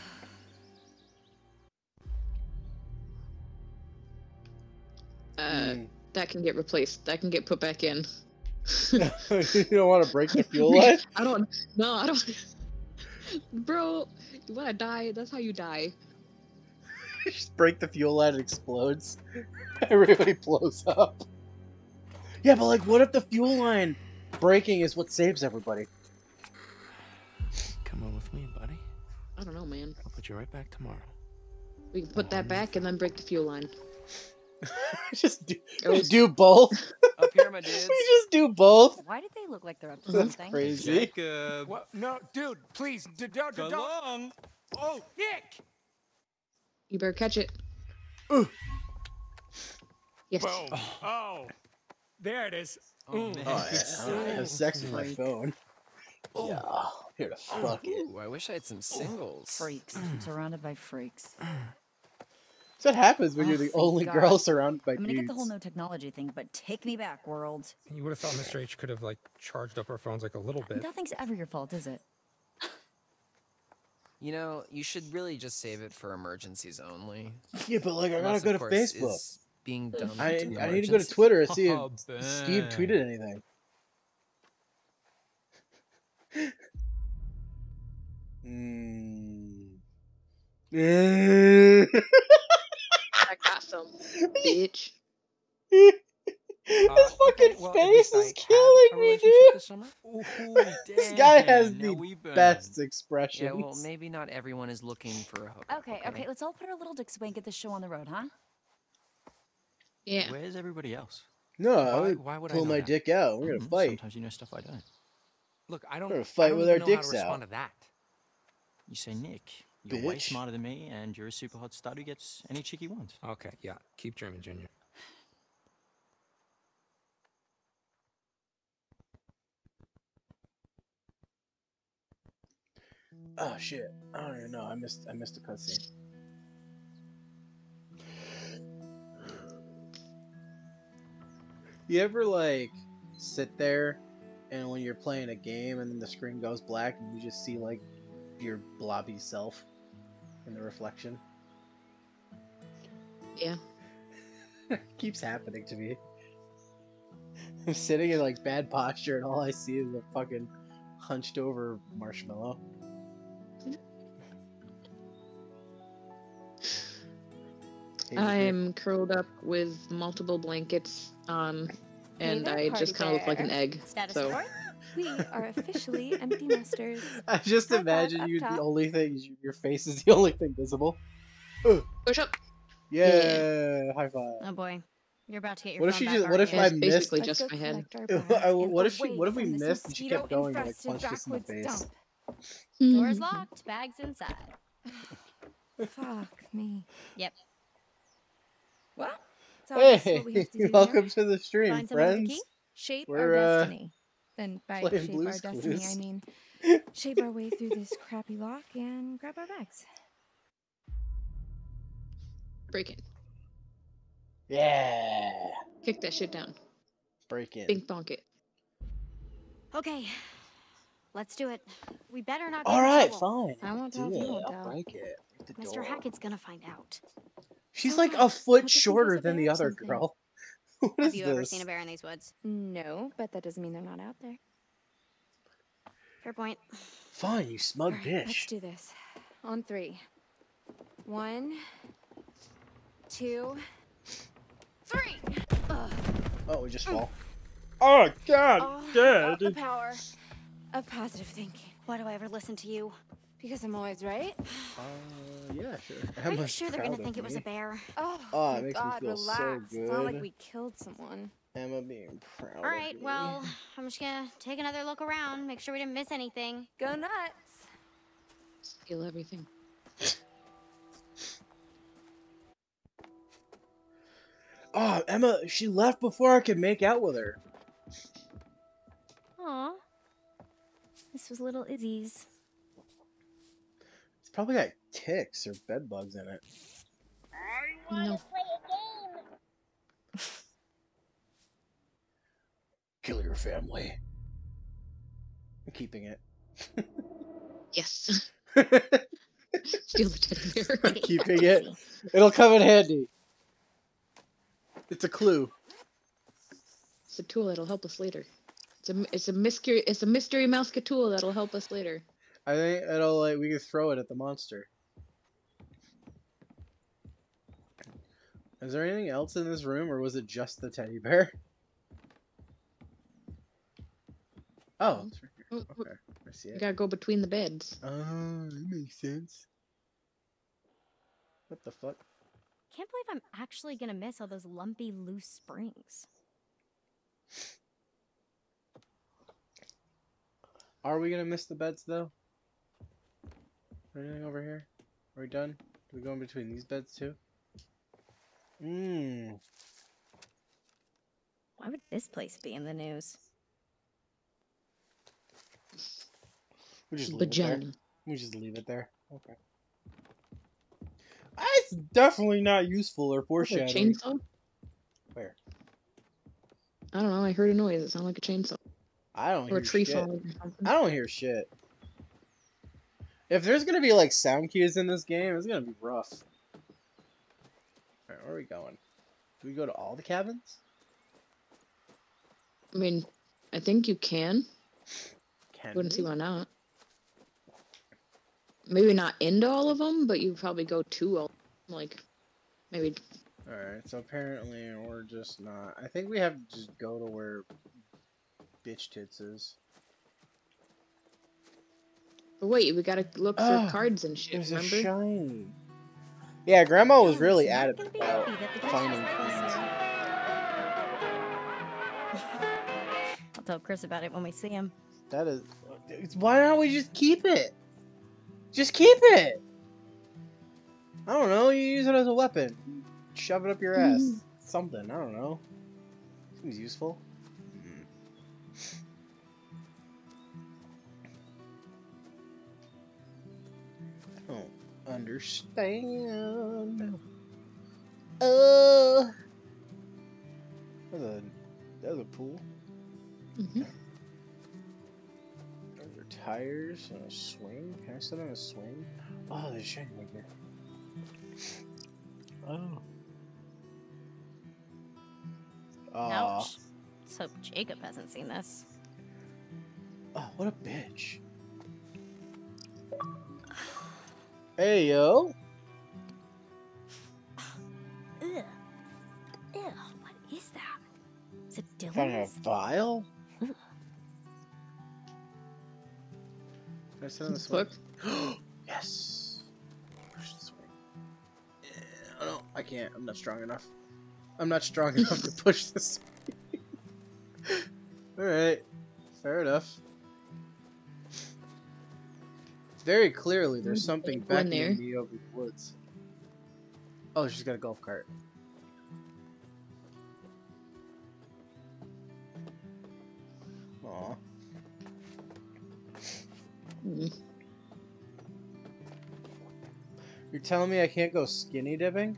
That can get replaced. That can get put back in. You don't want to break the fuel line? I don't. No, I don't. Bro, you wanna die? That's how you die. Just break the fuel line, it explodes. Everybody blows up. Yeah, but like, what if the fuel line breaking is what saves everybody? Come on with me, buddy. I don't know, man. I'll put you right back tomorrow. We can put that back and then break the fuel line. Just do both. Up here, my dudes. We just do both. Why did they look like they're up to That's something? crazy. Jacob. What? No, dude, please, don't. Along. Oh, Nick! You better catch it. Yes. Boom. Oh, there it is. Oh, man. I have sex with my phone. Yeah, here to fuck it. Ooh, I wish I had some singles. Freaks. I'm surrounded by freaks. That's what happens when Oh, you're the thank only God. girl surrounded by I'm gonna dudes. get the whole no technology thing, but take me back, world. You would have thought Mr. H could have like charged up our phones like a little bit. Nothing's ever your fault, is it? You know, you should really just save it for emergencies only. Yeah, but like I Unless, gotta of go to course, Facebook. is being done. I an need to go to emergency. Twitter and see if Oh, Steve Ben. tweeted anything. I got some, bitch. His okay, fucking well, at face least I is had killing a me, relationship dude. this summer. This guy has now the we burn. best expressions. Yeah, well, maybe not everyone is looking for a hookup. Okay, let's all put our little dicks away and get this show on the road, huh? Yeah. Where's everybody else? No, I would why would I pull know my that? dick out. We're gonna fight. Sometimes you know stuff I don't. Look, I We're don't. gonna I fight don't with even our know how to dicks respond out. to that. You say, Nick, you're way Bitch. smarter than me, and you're a super hot stud who gets any chick he wants. Okay, yeah. Keep dreaming, Junior. Oh shit! I don't even know. I missed a cutscene. You ever like sit there and when you're playing a game and then the screen goes black and you just see like your blobby self in the reflection? Yeah. Keeps happening to me. I'm sitting in like bad posture and all I see is a fucking hunched over marshmallow. I'm curled up with multiple blankets on, and there, I just kind of look like an bear. egg. Status So report? We are officially empty nesters. I just High five imagine up you top. the only thing your face is the only thing visible. Ugh. push up. Yeah, high five. Oh boy, you're about to get your What if phone she back just? What if already. I It's missed? basically just my head. What if she? What if we missed and she kept going and like punched us in the face? Door's locked, bags inside. Fuck me. Yep. Well, it's obvious Hey, what we have to do welcome here. to the stream, Find someone with a friends. key, shape We're, our destiny. Then by playing shape our Blue's destiny, Clues. I mean shape our way through this crappy lock and grab our bags. Break it. Yeah. Kick that shit down. Break in. Bink bonk it. Okay, let's do it. We better not get All in right, trouble. fine. I won't Do tell it. you, won't I'll tell. break it. Break the Mr. door. Hackett's gonna find out. She's So like what? a foot Put this in shorter case a than the bear or other something. girl. What Have is you ever this? seen a bear in these woods? No, but that doesn't mean they're not out there. Fair point. Fine, you smug All right, let's bitch. do this. On 3. 1, 2, 3. Oh, we just fall. Oh God, The power of positive thinking. Why do I ever listen to you? Because I'm always right. Yeah, sure. Are you Emma's sure they're gonna proud think of it was me. a bear? Oh, Oh, my it makes me God, feel so relax. It's not like good. we killed someone. Emma being proud. All right, of me. well, I'm just gonna take another look around, make sure we didn't miss anything. Go nuts. Steal everything. Oh, Emma, she left before I could make out with her. Aw. This was little Izzy's. It's probably got ticks or bed bugs in it. No. Kill your family. I'm keeping it. Yes. Steal the teddy bear. I'm keeping it. It'll come in handy. It's a clue. It's a tool that'll help us later. It's a mystery mouse tool that'll help us later. I think it'll like we can throw it at the monster. Is there anything else in this room, or was it just the teddy bear? Oh, it's right here. Okay, I see You it. gotta go between the beds. Oh, that makes sense. What the fuck? Can't believe I'm actually gonna miss all those lumpy, loose springs. Are we gonna miss the beds though? Anything over here? Are we done? Do we go in between these beds too? Mmm. Why would this place be in the news? We just leave it there. Vagina. We just leave it there. Okay. It's definitely not useful or A foreshadowing. chainsaw? Where? I don't know. I heard a noise. It sounded like a chainsaw. I don't Or hear a tree shit. falling or something. I don't hear shit. If there's gonna be like sound cues in this game, it's gonna be rough. Alright, where are we going? Do we go to all the cabins? I mean, I think you can. Can Wouldn't see we? why not. Maybe not into all of them, but you probably go to all. Like, maybe. Alright, so apparently we're just not. I think we have to just go to where Bitch Tits is. But wait, we gotta look for cards and shit. There's a Remember? shiny. Yeah, Grandma was really Not adamant gonna be about happy that the finding pictures are things. closer. tell Chris about it when we see him. That is... Why don't we just keep it? Just keep it! I don't know, you use it as a weapon. Shove it up your ass. Something, I don't know. Seems useful. I don't understand. There's a pool. Mm-hmm. Those are tires and a swing. Can I sit on a swing? Oh, there's a shiny maker. Oh. Ouch. Let's hope Jacob hasn't seen this. Oh, what a bitch. Hey, yo. Ugh. Ew, what is that? Is it Dylan's? Found a vial? Ugh. Can I sit on this book? Yes. Push this way. Oh no, I can't. I'm not strong enough. I'm not strong enough to push this way. Alright. Fair enough. Very clearly, there's something beckoning me over the woods. Oh, she's got a golf cart. Aw. You're telling me I can't go skinny dipping?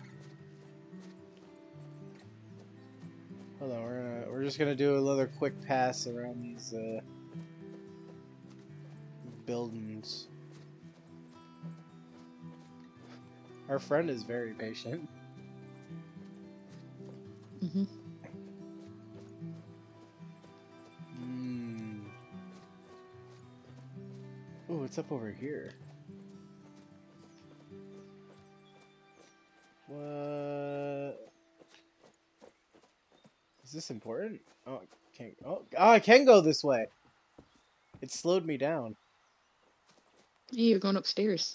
Hold on, we're just gonna do another quick pass around these buildings. Our friend is very patient. Mm-hmm. Oh, what's up over here? What? Is this important? Oh, I can't. Oh, I can go this way. It slowed me down. Hey, you're going upstairs.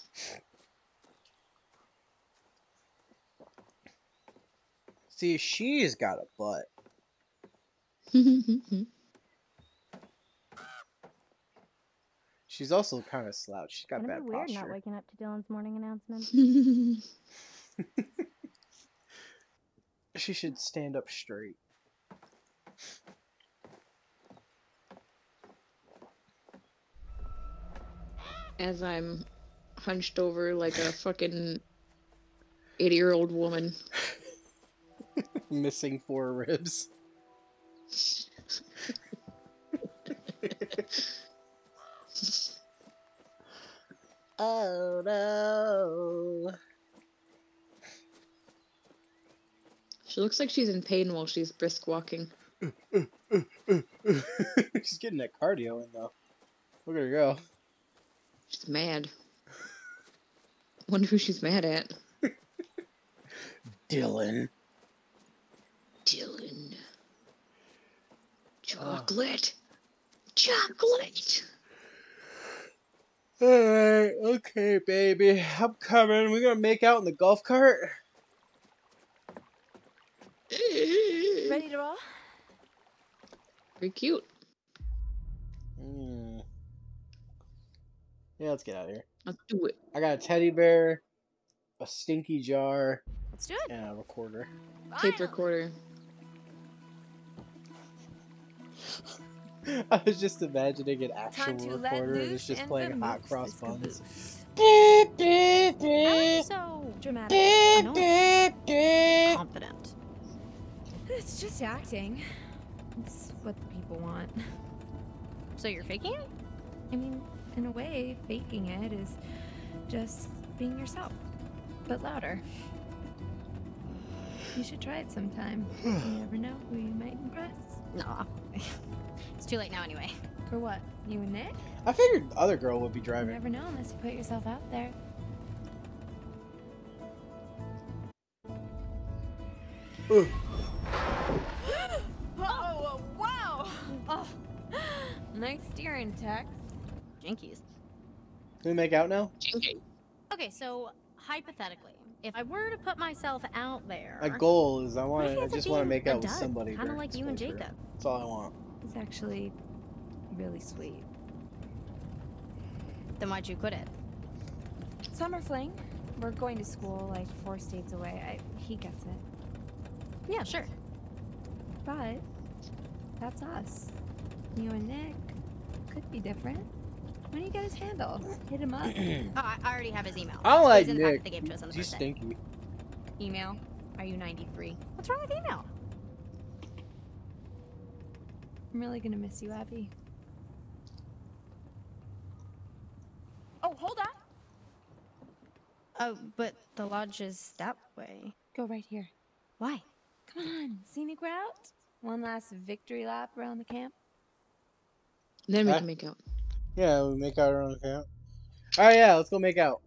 See, she's got a butt. She's also kind of slouched. She's got bad weird posture. not waking up to Dylan's morning announcement. She should stand up straight. As I'm hunched over like a fucking 80-year-old woman. Missing 4 ribs. Oh no. She looks like she's in pain while she's brisk walking. She's getting that cardio in though. Look at her go. She's mad. Wonder who she's mad at. Dylan. Dylan. Chocolate. Chocolate. Alright, okay, baby. I'm coming. We're gonna make out in the golf cart. Ready to roll? Pretty cute. Yeah, let's get out of here. Let's do it. I got a teddy bear, a stinky jar, let's do it. And a recorder. Tape recorder. I was just imagining an actual recorder and it's just playing Hot Cross Buns. I'm so dramatic. Confident. It's just acting. It's what the people want. So you're faking it? I mean, in a way, faking it is just being yourself, but louder. You should try it sometime. You never know who you might impress. Nah. It's too late now anyway. For what? You and Nick? I figured the other girl would be You driving. never know unless you put yourself out there. Oh, wow! Oh, nice steering, Tex. Jinkies. Can we make out now? Jinky. Okay, so hypothetically, if I were to put myself out there, My goal is I what if just it want to being make a out with dud, somebody. Kind of during like this you and playthrough. Jacob. That's all I want. It's actually really sweet. Then why'd you quit it? Summer fling. We're going to school like 4 states away. He gets it. Yeah, sure. But that's us. You and Nick could be different. When do you get his handle? Hit him up. Oh, I already have his email. I don't like It was in the packet Nick. they gave to us on the He's first day. stinky. Email. Are you 93? What's wrong with email? I'm really gonna miss you, Abby. Oh, hold on. Oh, but the lodge is that way. Go right here. Why? Come on, scenic route. One last victory lap around the camp. Then we can make out. Yeah, we make out our own account. Alright, yeah, let's go make out.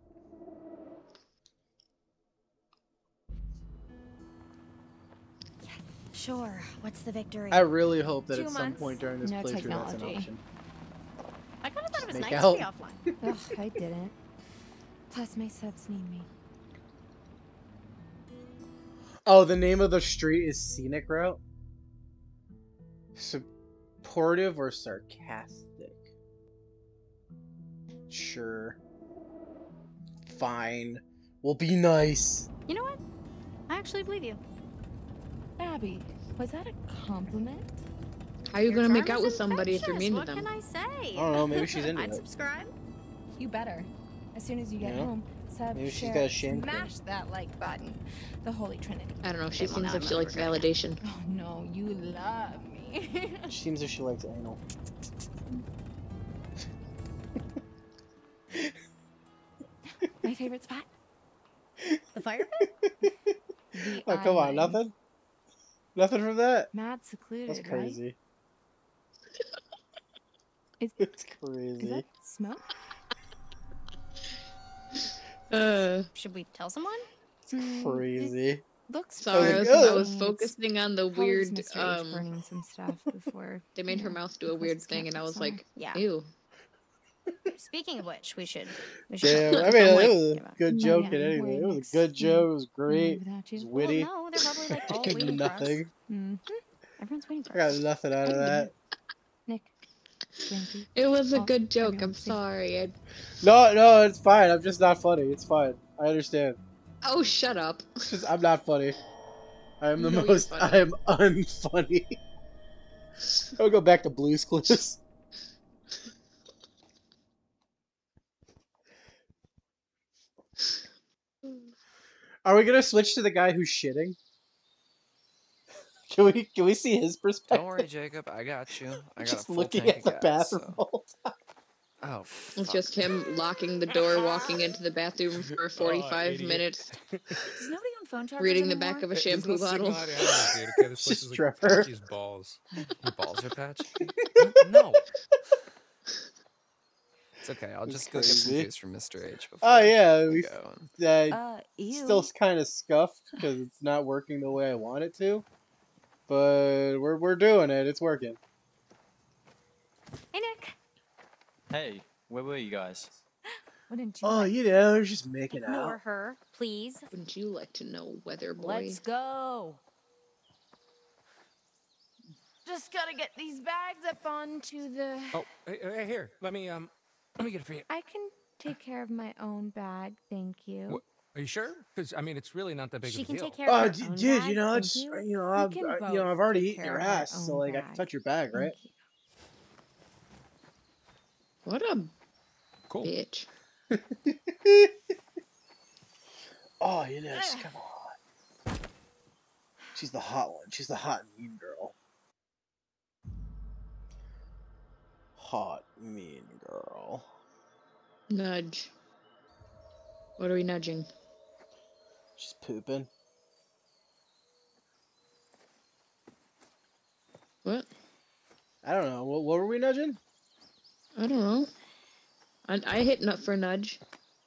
Sure. What's the victory? I really hope that 2 at some months, point during this no playthrough that's an technology. option. I kind of thought it was Make nice out. to be offline. Ugh, I didn't. Plus, my subs need me. Oh, the name of the street is Scenic Route? Supportive or sarcastic? Sure. Fine. We'll be nice. You know what? I actually believe you. Abby, was that a compliment? How are you Your gonna make charm out is with somebody if you're mean to infectious. them? What can I say? I don't know, maybe she's into I'd it. subscribe. You better. As soon as you get Yeah. home, sub, Maybe she's share, got a shame queen. smash that like button. The Holy Trinity. I don't know. She Okay, well, seems now like I'm she likes regretting validation. Oh no, you love me. She seems like she likes anal. My favorite spot? The fire pit? The Oh, come on, island. nothing? Nothing from that? Mad secluded, That's crazy. Right? It's Is crazy. that smoke? Should we tell someone? It's crazy. Looks Sorry, I Ugh. was focusing on the Probably weird. just Mr. H burning some stuff before. They made her mouth do a weird thing, and I was like, Yeah. ew. Speaking of which, we should. Damn, tell I mean, someone. it was a good No, joke yeah, and anything. we're It was next. a good joke. It was great. without It you. was Well, witty. No, they're probably like all I get waiting for us. nothing. Everyone's waiting I for got us. nothing out of that. Nick. Frankie. It was a Oh, good joke. everyone I'm sing. sorry. No, it's fine. I'm just not funny. It's fine. I understand. Oh, shut up. It's just I'm not funny. I am the No, you're most. funny. I am unfunny. I'll go back to Blue's Clues. Are we gonna switch to the guy who's shitting? Can we see his perspective? Don't worry, Jacob. I got you. I got Just a full looking tank at the of gas, bathroom so- all the time. Oh, It's just him locking the door, walking into the bathroom for 45 idiot. minutes, Does nobody on phone chargers reading the anymore? back of a There's shampoo no bottle. signal out of animals, dude. Okay, this place Just is like Trevor. Patchy's balls. Your balls are patched? No. It's okay. I'll just go get some crazy. juice from Mr. H before Oh yeah, we we go. Ew. still kind of scuffed because it's not working the way I want it to. But we're doing it. It's working. Hey, Nick. Hey, where were you guys? Wouldn't you Oh, like you know, just making ignore out. her, please? Wouldn't you like to know, weather boy? Let's go. Just gotta get these bags up onto the. Oh, hey, here. Let me get it for you. I can take care of my own bag, thank you. What? Are you sure? Because I mean, it's really not that big She of a can deal. take care of Oh, her dude, own you bag, know, thank it's you. you know, We I've can I've both already take eaten care your of our ass, so own like I can bag. touch your bag, right? Thank you. What a Cool. bitch. Oh, you know, she's come on. She's the hot one. She's the hot mean girl. Hot mean girl. Nudge. What are we nudging? She's pooping. What? I don't know. What were we nudging? I don't know. I hit nut for nudge.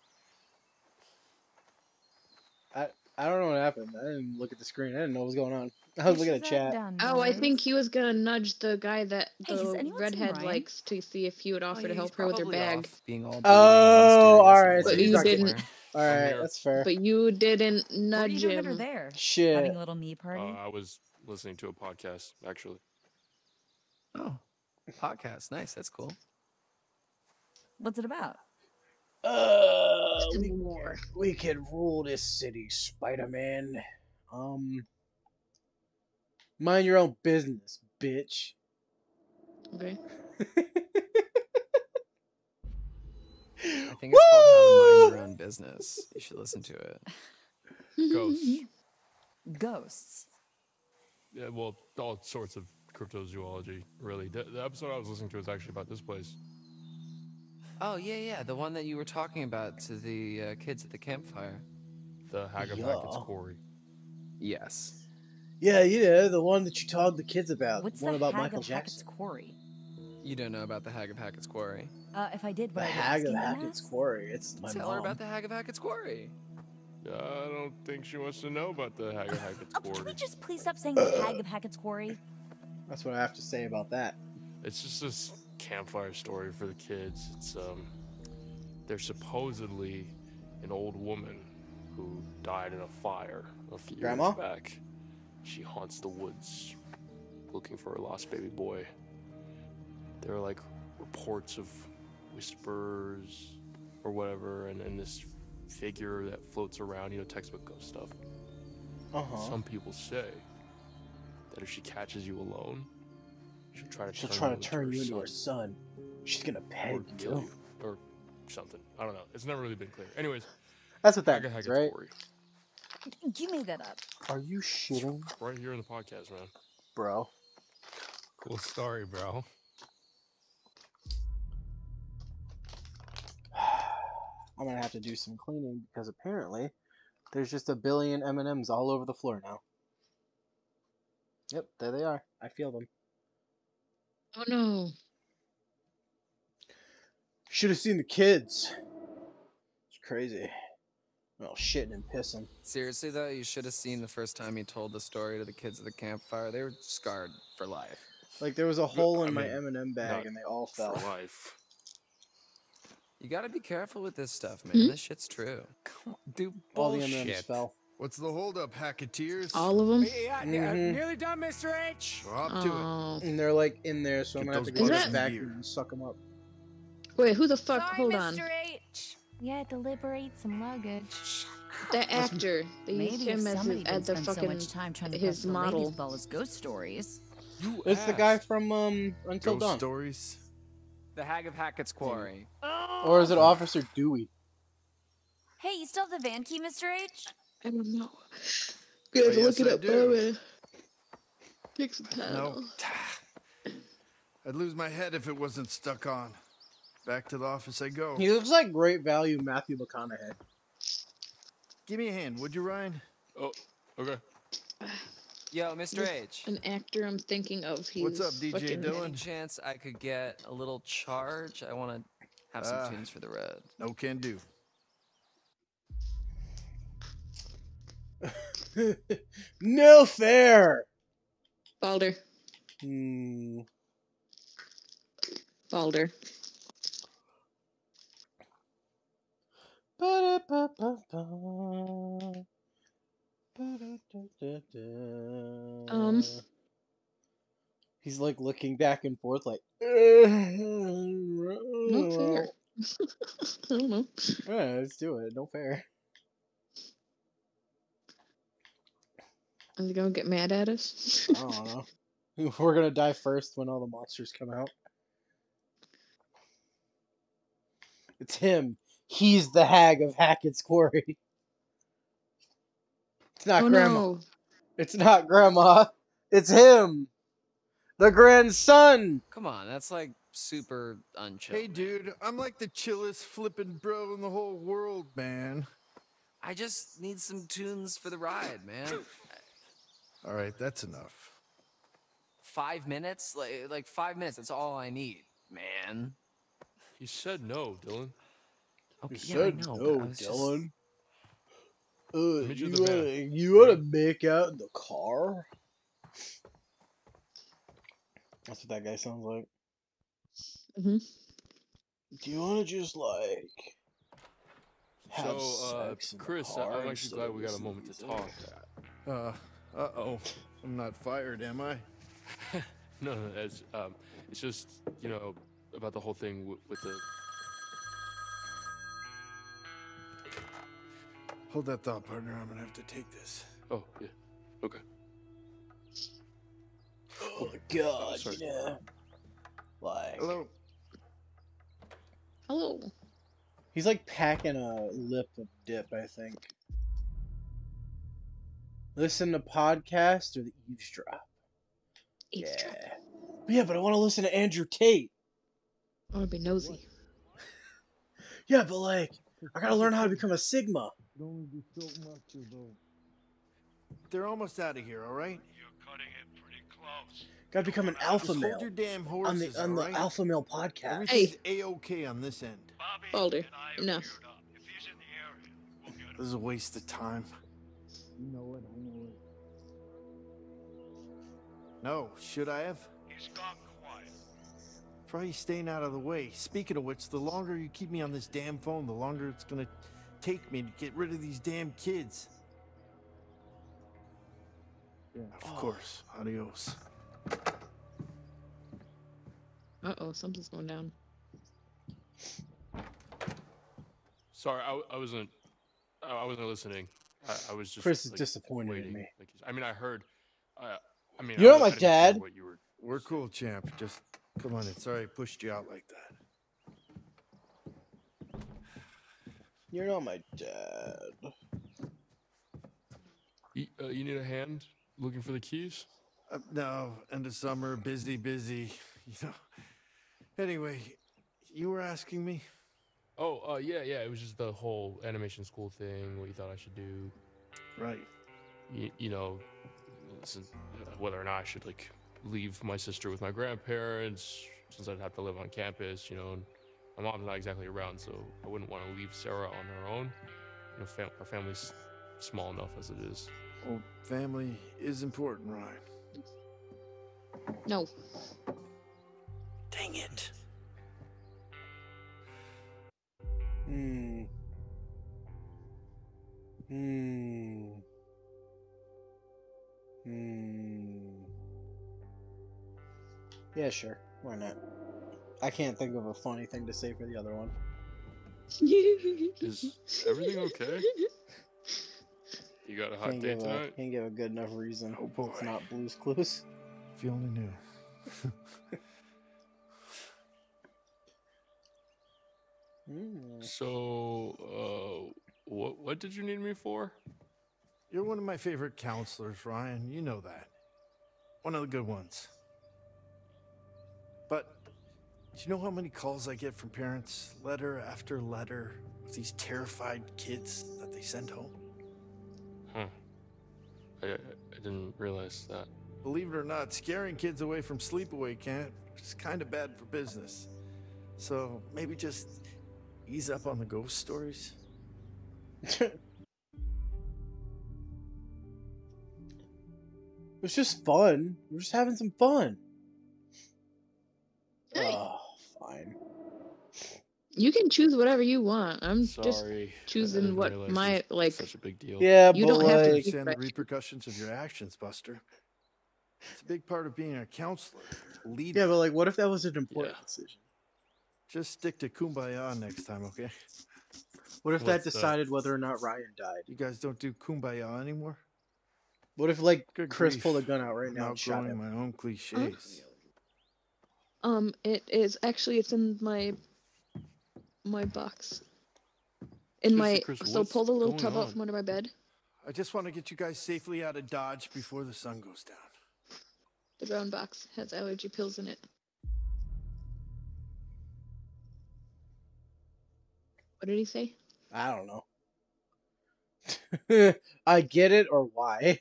I don't know what happened. I didn't look at the screen. I didn't know what was going on. I was looking at chat. Oh, I think he was gonna nudge the guy that Hey, has the anyone seen redhead Ryan? likes to see if he would offer to help her with her bag. Being all Oh, alright. But So he's you not didn't. getting- Alright, that's fair. But you didn't What were you nudge doing with her him. there? Shit. Having a little knee party? I was listening to a podcast, actually. Oh, Podcast. Nice. That's cool. What's it about? We can rule this city, Spider-Man. Mind your own business, bitch. Okay. I think it's called How to Mind Your Own Business. You should listen to it. Ghosts. Ghosts. Yeah, well, all sorts of cryptozoology, really. The episode I was listening to is actually about this place. Oh, yeah. The one that you were talking about to the kids at the campfire. The Hag of Hackett's Quarry. Yes. Yeah, the one that you told the kids about. What's the one the about Hag Michael of Jackson. Hackett's Quarry? You don't know about the Hag of Hackett's Quarry. If I did, The would I be Hag of asking them Hackett's that? Quarry. It's my Tell her mom. about the Hag of Hackett's Quarry. I don't think she wants to know about the Hag of Hackett's Can we Quarry. just please stop saying the Hag of Hackett's Quarry? That's what I have to say about that. It's just this campfire story for the kids. It's there's supposedly an old woman who died in a fire a few Grandma? years back. She haunts the woods looking for her lost baby boy. There are like reports of whispers or whatever, and this figure that floats around, textbook ghost stuff. Some people say that if she catches you alone, she'll try to turn you into her son. She's gonna peg or kill you or something. I don't know. It's never really been clear. Anyways, That's what that Hag of means, Hackett's right? Quarry. You made that up. Are you shitting, Right here in the podcast, man. bro? Cool story, bro. I'm gonna have to do some cleaning because apparently there's just a billion M&Ms all over the floor now. Yep, there they are. I feel them. Oh no. Should have seen the kids. It's crazy. Well, shitting and pissing. Seriously, though, you should have seen the first time you told the story to the kids at the campfire. They were scarred for life. Like there was a hole in I my mean, M&M bag not and they all fell. For life. You gotta be careful with this stuff, man. This shit's true. Come on, dude. All the Bullshit. M&Ms fell. What's the holdup, Hacketeers? All of them? Yeah, Mhm. nearly done, Mr. H. We're up to it. And they're like in there, so I'm Get gonna have to those go to bugs the in vacuum gear. and suck them up. Wait, who the fuck? Sorry, Hold Mr. on. H. You had to liberate some luggage. The actor. They used Maybe if him as somebody his, didn't at the spend so fucking much time trying to his catch the model. ladies' ball as ghost stories. You It's the guy asked. from Until Ghost Dawn. stories. The Hag of Hackett's Quarry. Or is it Officer Dewey? Hey, you still have the van key, Mr. H? I don't know. Good, Oh, look yes, it I up. do. Take some time. No. I'd lose my head if it wasn't stuck on. Back to the office I go. He looks like great value Matthew McConaughey. Give me a hand, would you, Ryan? Oh, okay. Yo, Mr. H. An actor I'm thinking of. He's What's up, DJ fucking- Dylan? Any chance I could get a little charge? I want to have some Ah. tunes for the road. No can do. No fair. Balder. Balder. He's like looking back and forth like No fair. I don't know. Yeah, let's do it. No fair. Is he gonna get mad at us? I don't know. We're gonna die first when all the monsters come out. It's him. He's the Hag of Hackett's Quarry. It's not Oh, Grandma. no. It's not Grandma. It's him. The grandson. Come on, that's like super unchill. Hey, dude, I'm like the chillest flippin' bro in the whole world, man. I just need some tunes for the ride, man. All right, that's enough. 5 minutes? Like 5 minutes, that's all I need, man. He said no, Dylan. Okay, You yeah, I said know, no, but I was just- Dylan. Meet you in the van. You wanna make out in the car? That's what that guy sounds like. Mm-hmm. Do you wanna just like have So, sex in the Chris, car I'm actually instead glad of we got a listening moment to to talk. music? Uh-oh. I'm not fired, am I? No, it's just, you know, about the whole thing with the... Hold that thought, partner. I'm gonna have to take this. Oh, yeah. Okay. Oh my god, sorry. yeah. Like... Hello. Hello. He's like packing a lip of dip, I think. Listen to podcast or the eavesdrop? Eavesdrop. Yeah, but I want to listen to Andrew Tate. I want to be nosy. Yeah, but like, I gotta learn how to become a Sigma. They're almost out of here, all right? Gotta become an alpha Just male. hold your damn on horses, the all right? Alpha Male podcast. Everything's A-okay on this end. Balder, enough. This is a waste of time. You know it, I know it. No, should I have? He's gone quiet. Probably staying out of the way. Speaking of which, the longer you keep me on this damn phone, the longer it's gonna take me to get rid of these damn kids. Yeah, of course. Adios. Uh-oh, something's going down. Sorry, I wasn't listening. I was just. Chris is like, disappointed in waiting. me. Like, I mean, I heard. I mean, You're I not my didn't hear dad. What you were... We're cool, champ. Just come on. It's sorry I pushed you out like that. You're not my dad. You need a hand looking for the keys? No, end of summer, busy, you know. Anyway, you were asking me? Oh, yeah. It was just the whole animation school thing, what you thought I should do. Right. You know, whether or not I should, like, leave my sister with my grandparents, since I'd have to live on campus, you know, and my mom's not exactly around, so I wouldn't want to leave Sarah on her own. You know, our family's small enough as it is. Well, family is important, Ryan. No. Dang it. Yeah, sure. Why not? I can't think of a funny thing to say for the other one. Is everything okay? You got a hot day tonight? Can't give a good enough reason. Oh boy. It's not Blue's Clues. If you only knew. So, what did you need me for? You're one of my favorite counselors, Ryan. You know that. One of the good ones. But do you know how many calls I get from parents, letter after letter, with these terrified kids that they send home? Huh. I didn't realize that. Believe it or not, scaring kids away from sleepaway camp is kind of bad for business. So maybe just ease up on the ghost stories. It's just fun. We're just having some fun. Hey. Oh, fine. You can choose whatever you want. I'm Sorry, just choosing what my like. Such a big deal. Yeah, You but don't have to like, Understand the right. repercussions of your actions, Buster. It's a big part of being a counselor, leader. yeah, but like, what if that was an important decision? Just stick to kumbaya next time, okay? What if What's that that? decided whether or not Ryan died? You guys don't do kumbaya anymore? What if like Good Chris grief. pulled a gun out right I'm now and shot outgrowing him? my own cliches. It is actually it's in my box. In my Chris, so pull the little what's tub going out on? from under my bed. I just want to get you guys safely out of Dodge before the sun goes down. The brown box has allergy pills in it. What did he say? I don't know. I get it, or why?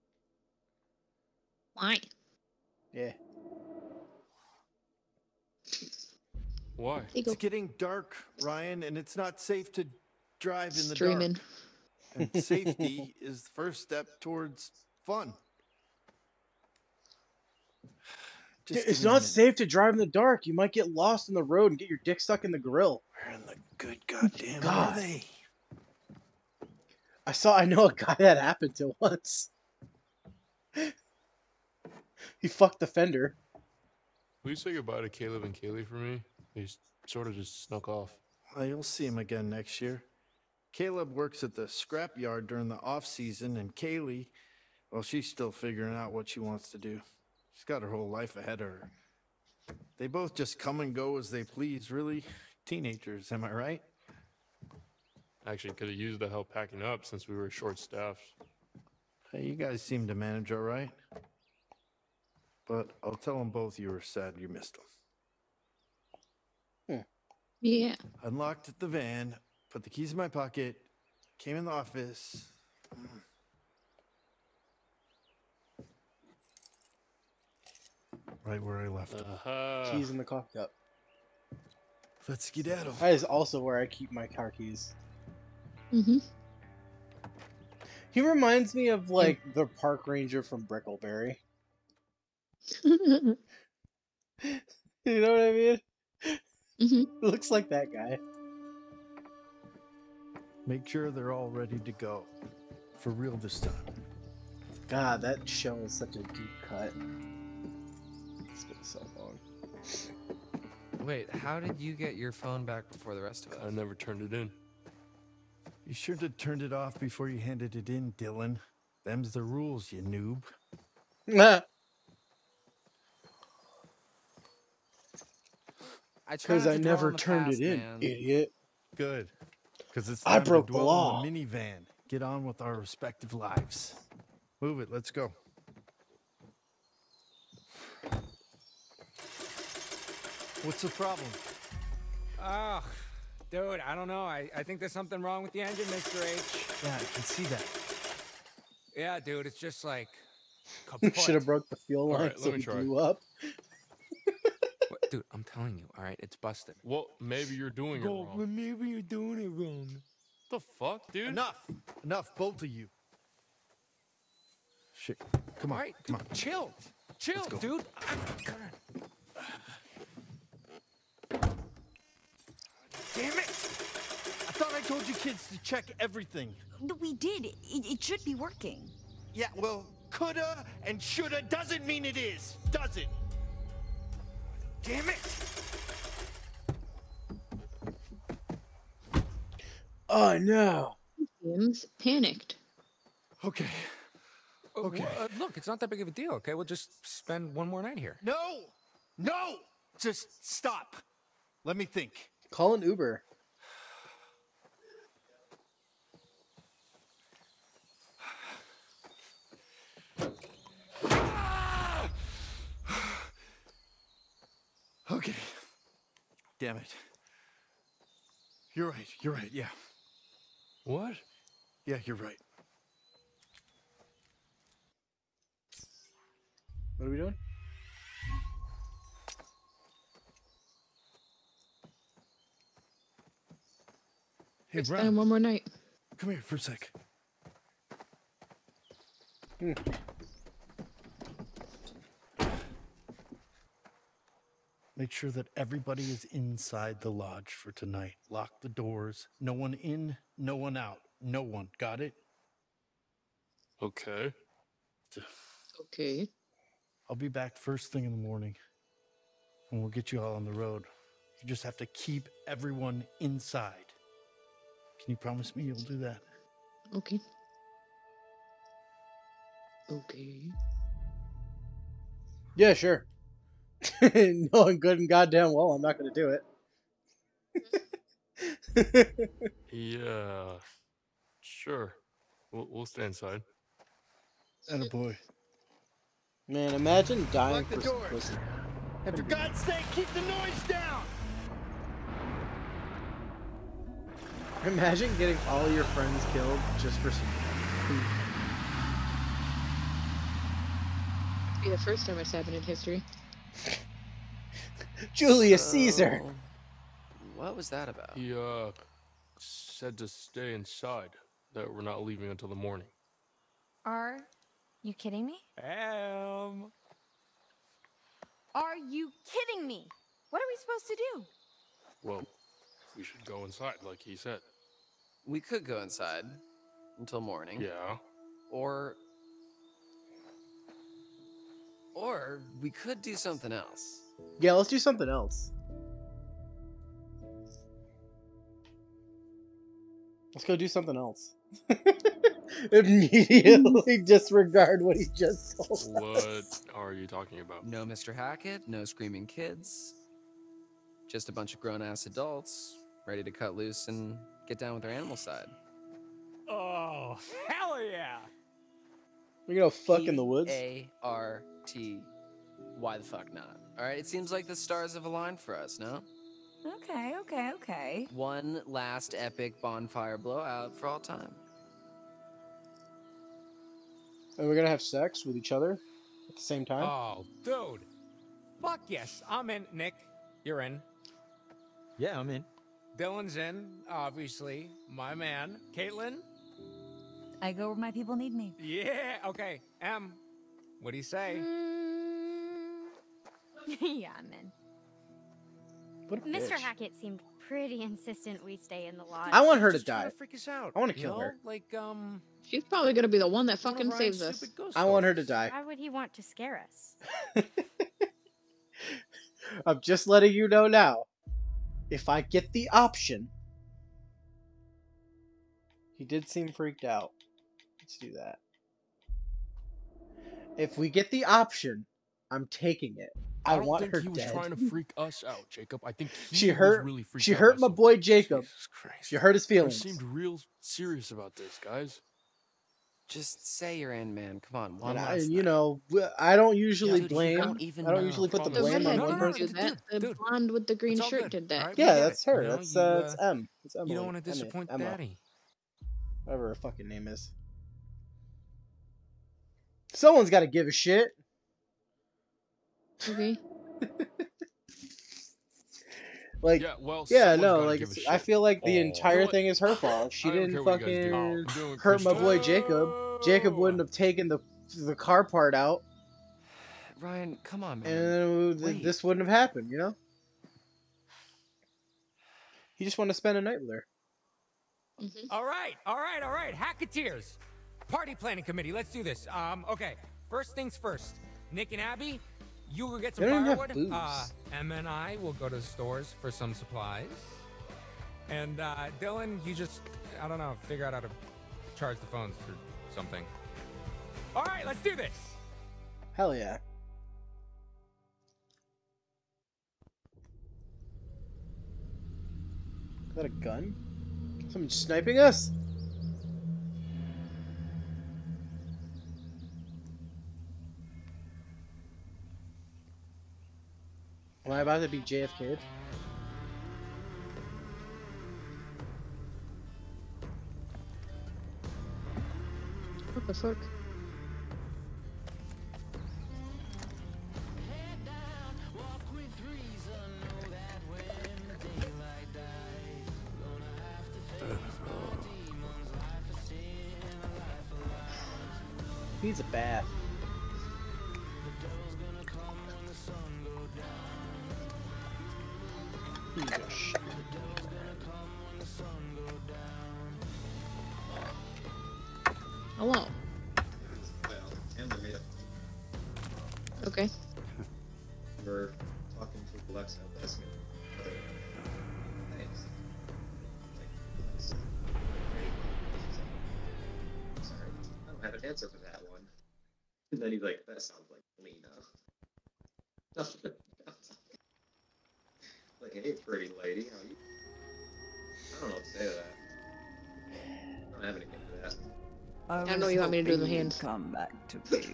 Why? Yeah. Why? It's getting dark, Ryan, and it's not safe to drive in the Streaming. dark. And safety is the first step towards fun. Just It's give me a not minute. safe to drive in the dark. You might get lost in the road and get your dick stuck in the grill. Where in the good goddamn God. are they? I know a guy that happened to once. He fucked the fender. Will you say goodbye to Caleb and Kaylee for me? They sort of just snuck off. Well, you'll see him again next year. Caleb works at the scrapyard during the off season, and Kaylee, well, she's still figuring out what she wants to do. She's got her whole life ahead of her. They both just come and go as they please, really. Teenagers, am I right? Actually, could have used the help packing up since we were short-staffed. Hey, you guys seem to manage all right. But I'll tell them both you were sad you missed them. Yeah. Unlocked the van, put the keys in my pocket, came in the office. Right where I left them. Keys in the coffee cup. Let's skedaddle. That is also where I keep my car keys. Mm-hmm. He reminds me of, like, the park ranger from Brickleberry. You know what I mean? Mm-hmm. Looks like that guy. Make sure they're all ready to go. For real this time. God, that show is such a deep cut. It's been so long. Wait, how did you get your phone back before the rest of us? I never turned it in. You should have turned it off before you handed it in, Dylan. Them's the rules, you noob. Because I never turned it in, idiot. Good. Because it's I time broke to the dwell law. in the minivan. Get on with our respective lives. Move it. Let's go. What's the problem? Ugh, dude, I don't know. I think there's something wrong with the engine, Mr. H. Yeah, I can see that. Yeah, dude, it's just like... Should have broke the fuel line Alright, so let me we try. blew up. What, dude, I'm telling you, all right, it's busted. Well, maybe you're doing it wrong. Maybe you're doing it wrong. The fuck, dude? Enough. Enough, both of you. Shit. Come on. All right, come on. Chill. Chill, go. dude. Damn it! I thought I told you kids to check everything. No, we did. It should be working. Yeah, well, coulda and shoulda doesn't mean it is, does it? Damn it! Oh no! Seems panicked. Okay. Okay. Look, it's not that big of a deal, okay? We'll just spend one more night here. No! No! Just stop. Let me think. Call an Uber. Okay. Damn it. You're right, yeah. What? Yeah, you're right. What are we doing? Hey, Spend Brian, one more night. come here for a sec. Make sure that everybody is inside the lodge for tonight. Lock the doors. No one in, no one out. No one. Got it? Okay. Okay. I'll be back first thing in the morning. And we'll get you all on the road. You just have to keep everyone inside. Can you promise me you'll do that? Okay. Okay. Yeah, sure. Knowing good and goddamn well I'm not going to do it. Yeah. Sure. We'll stay inside. Attaboy. Man, imagine dying Lock the for some doors. pussy. For God's sake, keep the noise down! Imagine getting all your friends killed just for some food. It'd be the first time it's happened in history. Julius Caesar! What was that about? He, said to stay inside, that we're not leaving until the morning. Are you kidding me? Are you kidding me? What are we supposed to do? Well, we should go inside, like he said. We could go inside until morning. Yeah. Or we could do something else. Yeah, let's do something else. Let's go do something else. Immediately disregard what he just told us. What are you talking about? No Mr. Hackett, no screaming kids. Just a bunch of grown-ass adults ready to cut loose and get down with their animal side. Oh, hell yeah! We're gonna fuck in the woods? A-R-T. Why the fuck not? Alright, it seems like the stars have aligned for us, no? Okay. One last epic bonfire blowout for all time. And we're gonna have sex with each other at the same time? Oh, dude. Fuck yes. I'm in. Nick, you're in. Yeah, I'm in. Dylan's in, obviously. My man. Caitlin? I go where my people need me. Yeah, okay. What do you say? Yeah, I'm in. What a Mr. bitch. Hackett seemed pretty insistent we stay in the lodge. I want her to Just trying die. to freak us out. I want to you kill know? her. Like, She's probably gonna be the one that one of fucking Ryan's saves us. stupid ghost I want her to stories. die. Why would he want to scare us? I'm just letting you know now. If I get the option... He did seem freaked out. Let's do that. If we get the option, I'm taking it. I don't want think her he was dead. trying to freak us out, Jacob. I think he She was hurt. really freaked She out hurt by my boy Jacob. Jesus Christ. She hurt his You feelings. seemed real serious about this, guys. Just say you're in, man. Come on, one And last you know, I don't usually Dude, you blame. don't even I don't know. usually put the The blame on redhead one didn't person. do that. The blonde with the green It's all shirt good, did that. all right? We Yeah, get that's it. her. You know, That's you, it's M. It's Emily. You don't want to disappoint Emma. Daddy. Whatever her fucking name is. Someone's got to give a shit. Okay. Like, Yeah, well, yeah, someone's no, gotta like give a I shit. feel like the Oh. entire You know thing is her fault. She I don't didn't care what you guys do. fucking I'm doing hurt my Christian. boy Jacob. Jacob wouldn't have taken the car part out, Ryan, come on, man. and Wait. this wouldn't have happened. You know. He just wanted to spend a night with her. All right. Hacketeers. Party planning committee. Let's do this. Okay. First things first. Nick and Abby, you will get some They don't even have firewood. booze. Emma and I will go to the stores for some supplies. And Dylan, you just, I don't know, figure out how to charge the phones or something. All right, let's do this. Hell yeah. Is that a gun? Someone sniping us? Am I about to be JFK'd? What the fuck? Needs a bath. Needs a shit. Hello. Well, Chandler made a Okay. We're talking to Alexa, asking her thanks. Sorry, I don't have an answer for that one. And then he's like, that sounds like Lena. Like, hey, pretty lady, how you? I don't know what to say to that. I don't have anything for that. I don't know what you want me to do with the hoping you'd hands. Come back to me.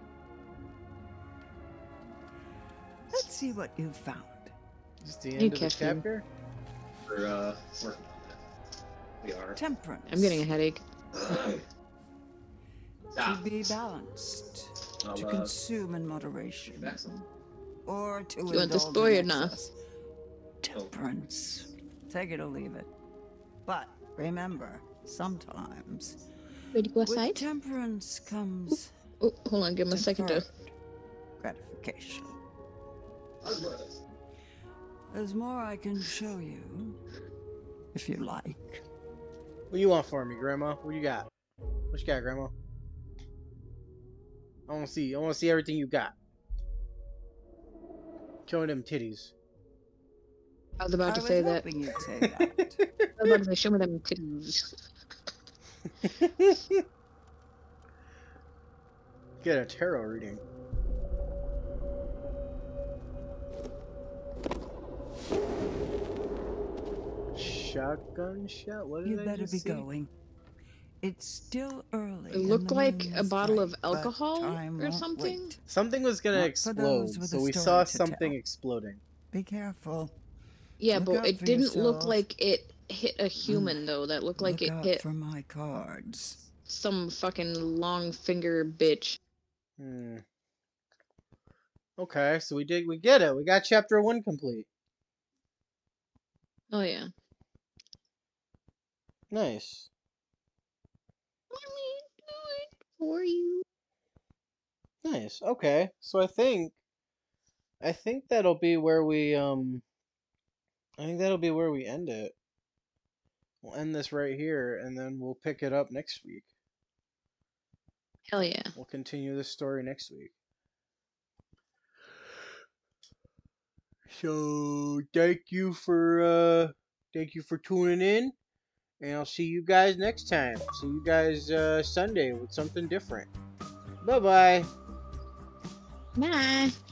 Let's see what you found. Is the Hey, end of the caffeine. chapter? We're working on that. We are. Temperance. I'm getting a headache. To be balanced. I'll, To consume in moderation. back some. Or to You want this indulge boy in or not? excess. Temperance. Take it or leave it. But remember, sometimes Ready to go with outside? temperance comes Oh, hold on. Give him a second to. deferred gratification. There's more I can show you, if you like. What you want for me, Grandma? What you got? What you got, Grandma? I want to see. I want to see everything you got. Showing them titties. I was about to say that. hoping you'd say that. I was about to say, show me them titties. Get a tarot reading. Shotgun shot? What did You I better just be see? going. It's still early. It looked and the like moon a is bottle of bright, but alcohol time or won't something. wait. Something was gonna Not for explode, those with so a we story saw to something tell. exploding. Be careful. Yeah, Look but out it for didn't look yourself. like it hit a human though. That looked like Look it out hit for my cards. some fucking long finger bitch. Hmm. Okay, so we get it. We got chapter 1 complete. Oh yeah. Nice. Let me do it for you. Nice. Okay. So I think that'll be where we I think that'll be where we end it. We'll end this right here and then we'll pick it up next week. Hell yeah. We'll continue this story next week. So thank you for tuning in, and I'll see you guys next time. See you guys Sunday with something different. Bye-bye. Bye.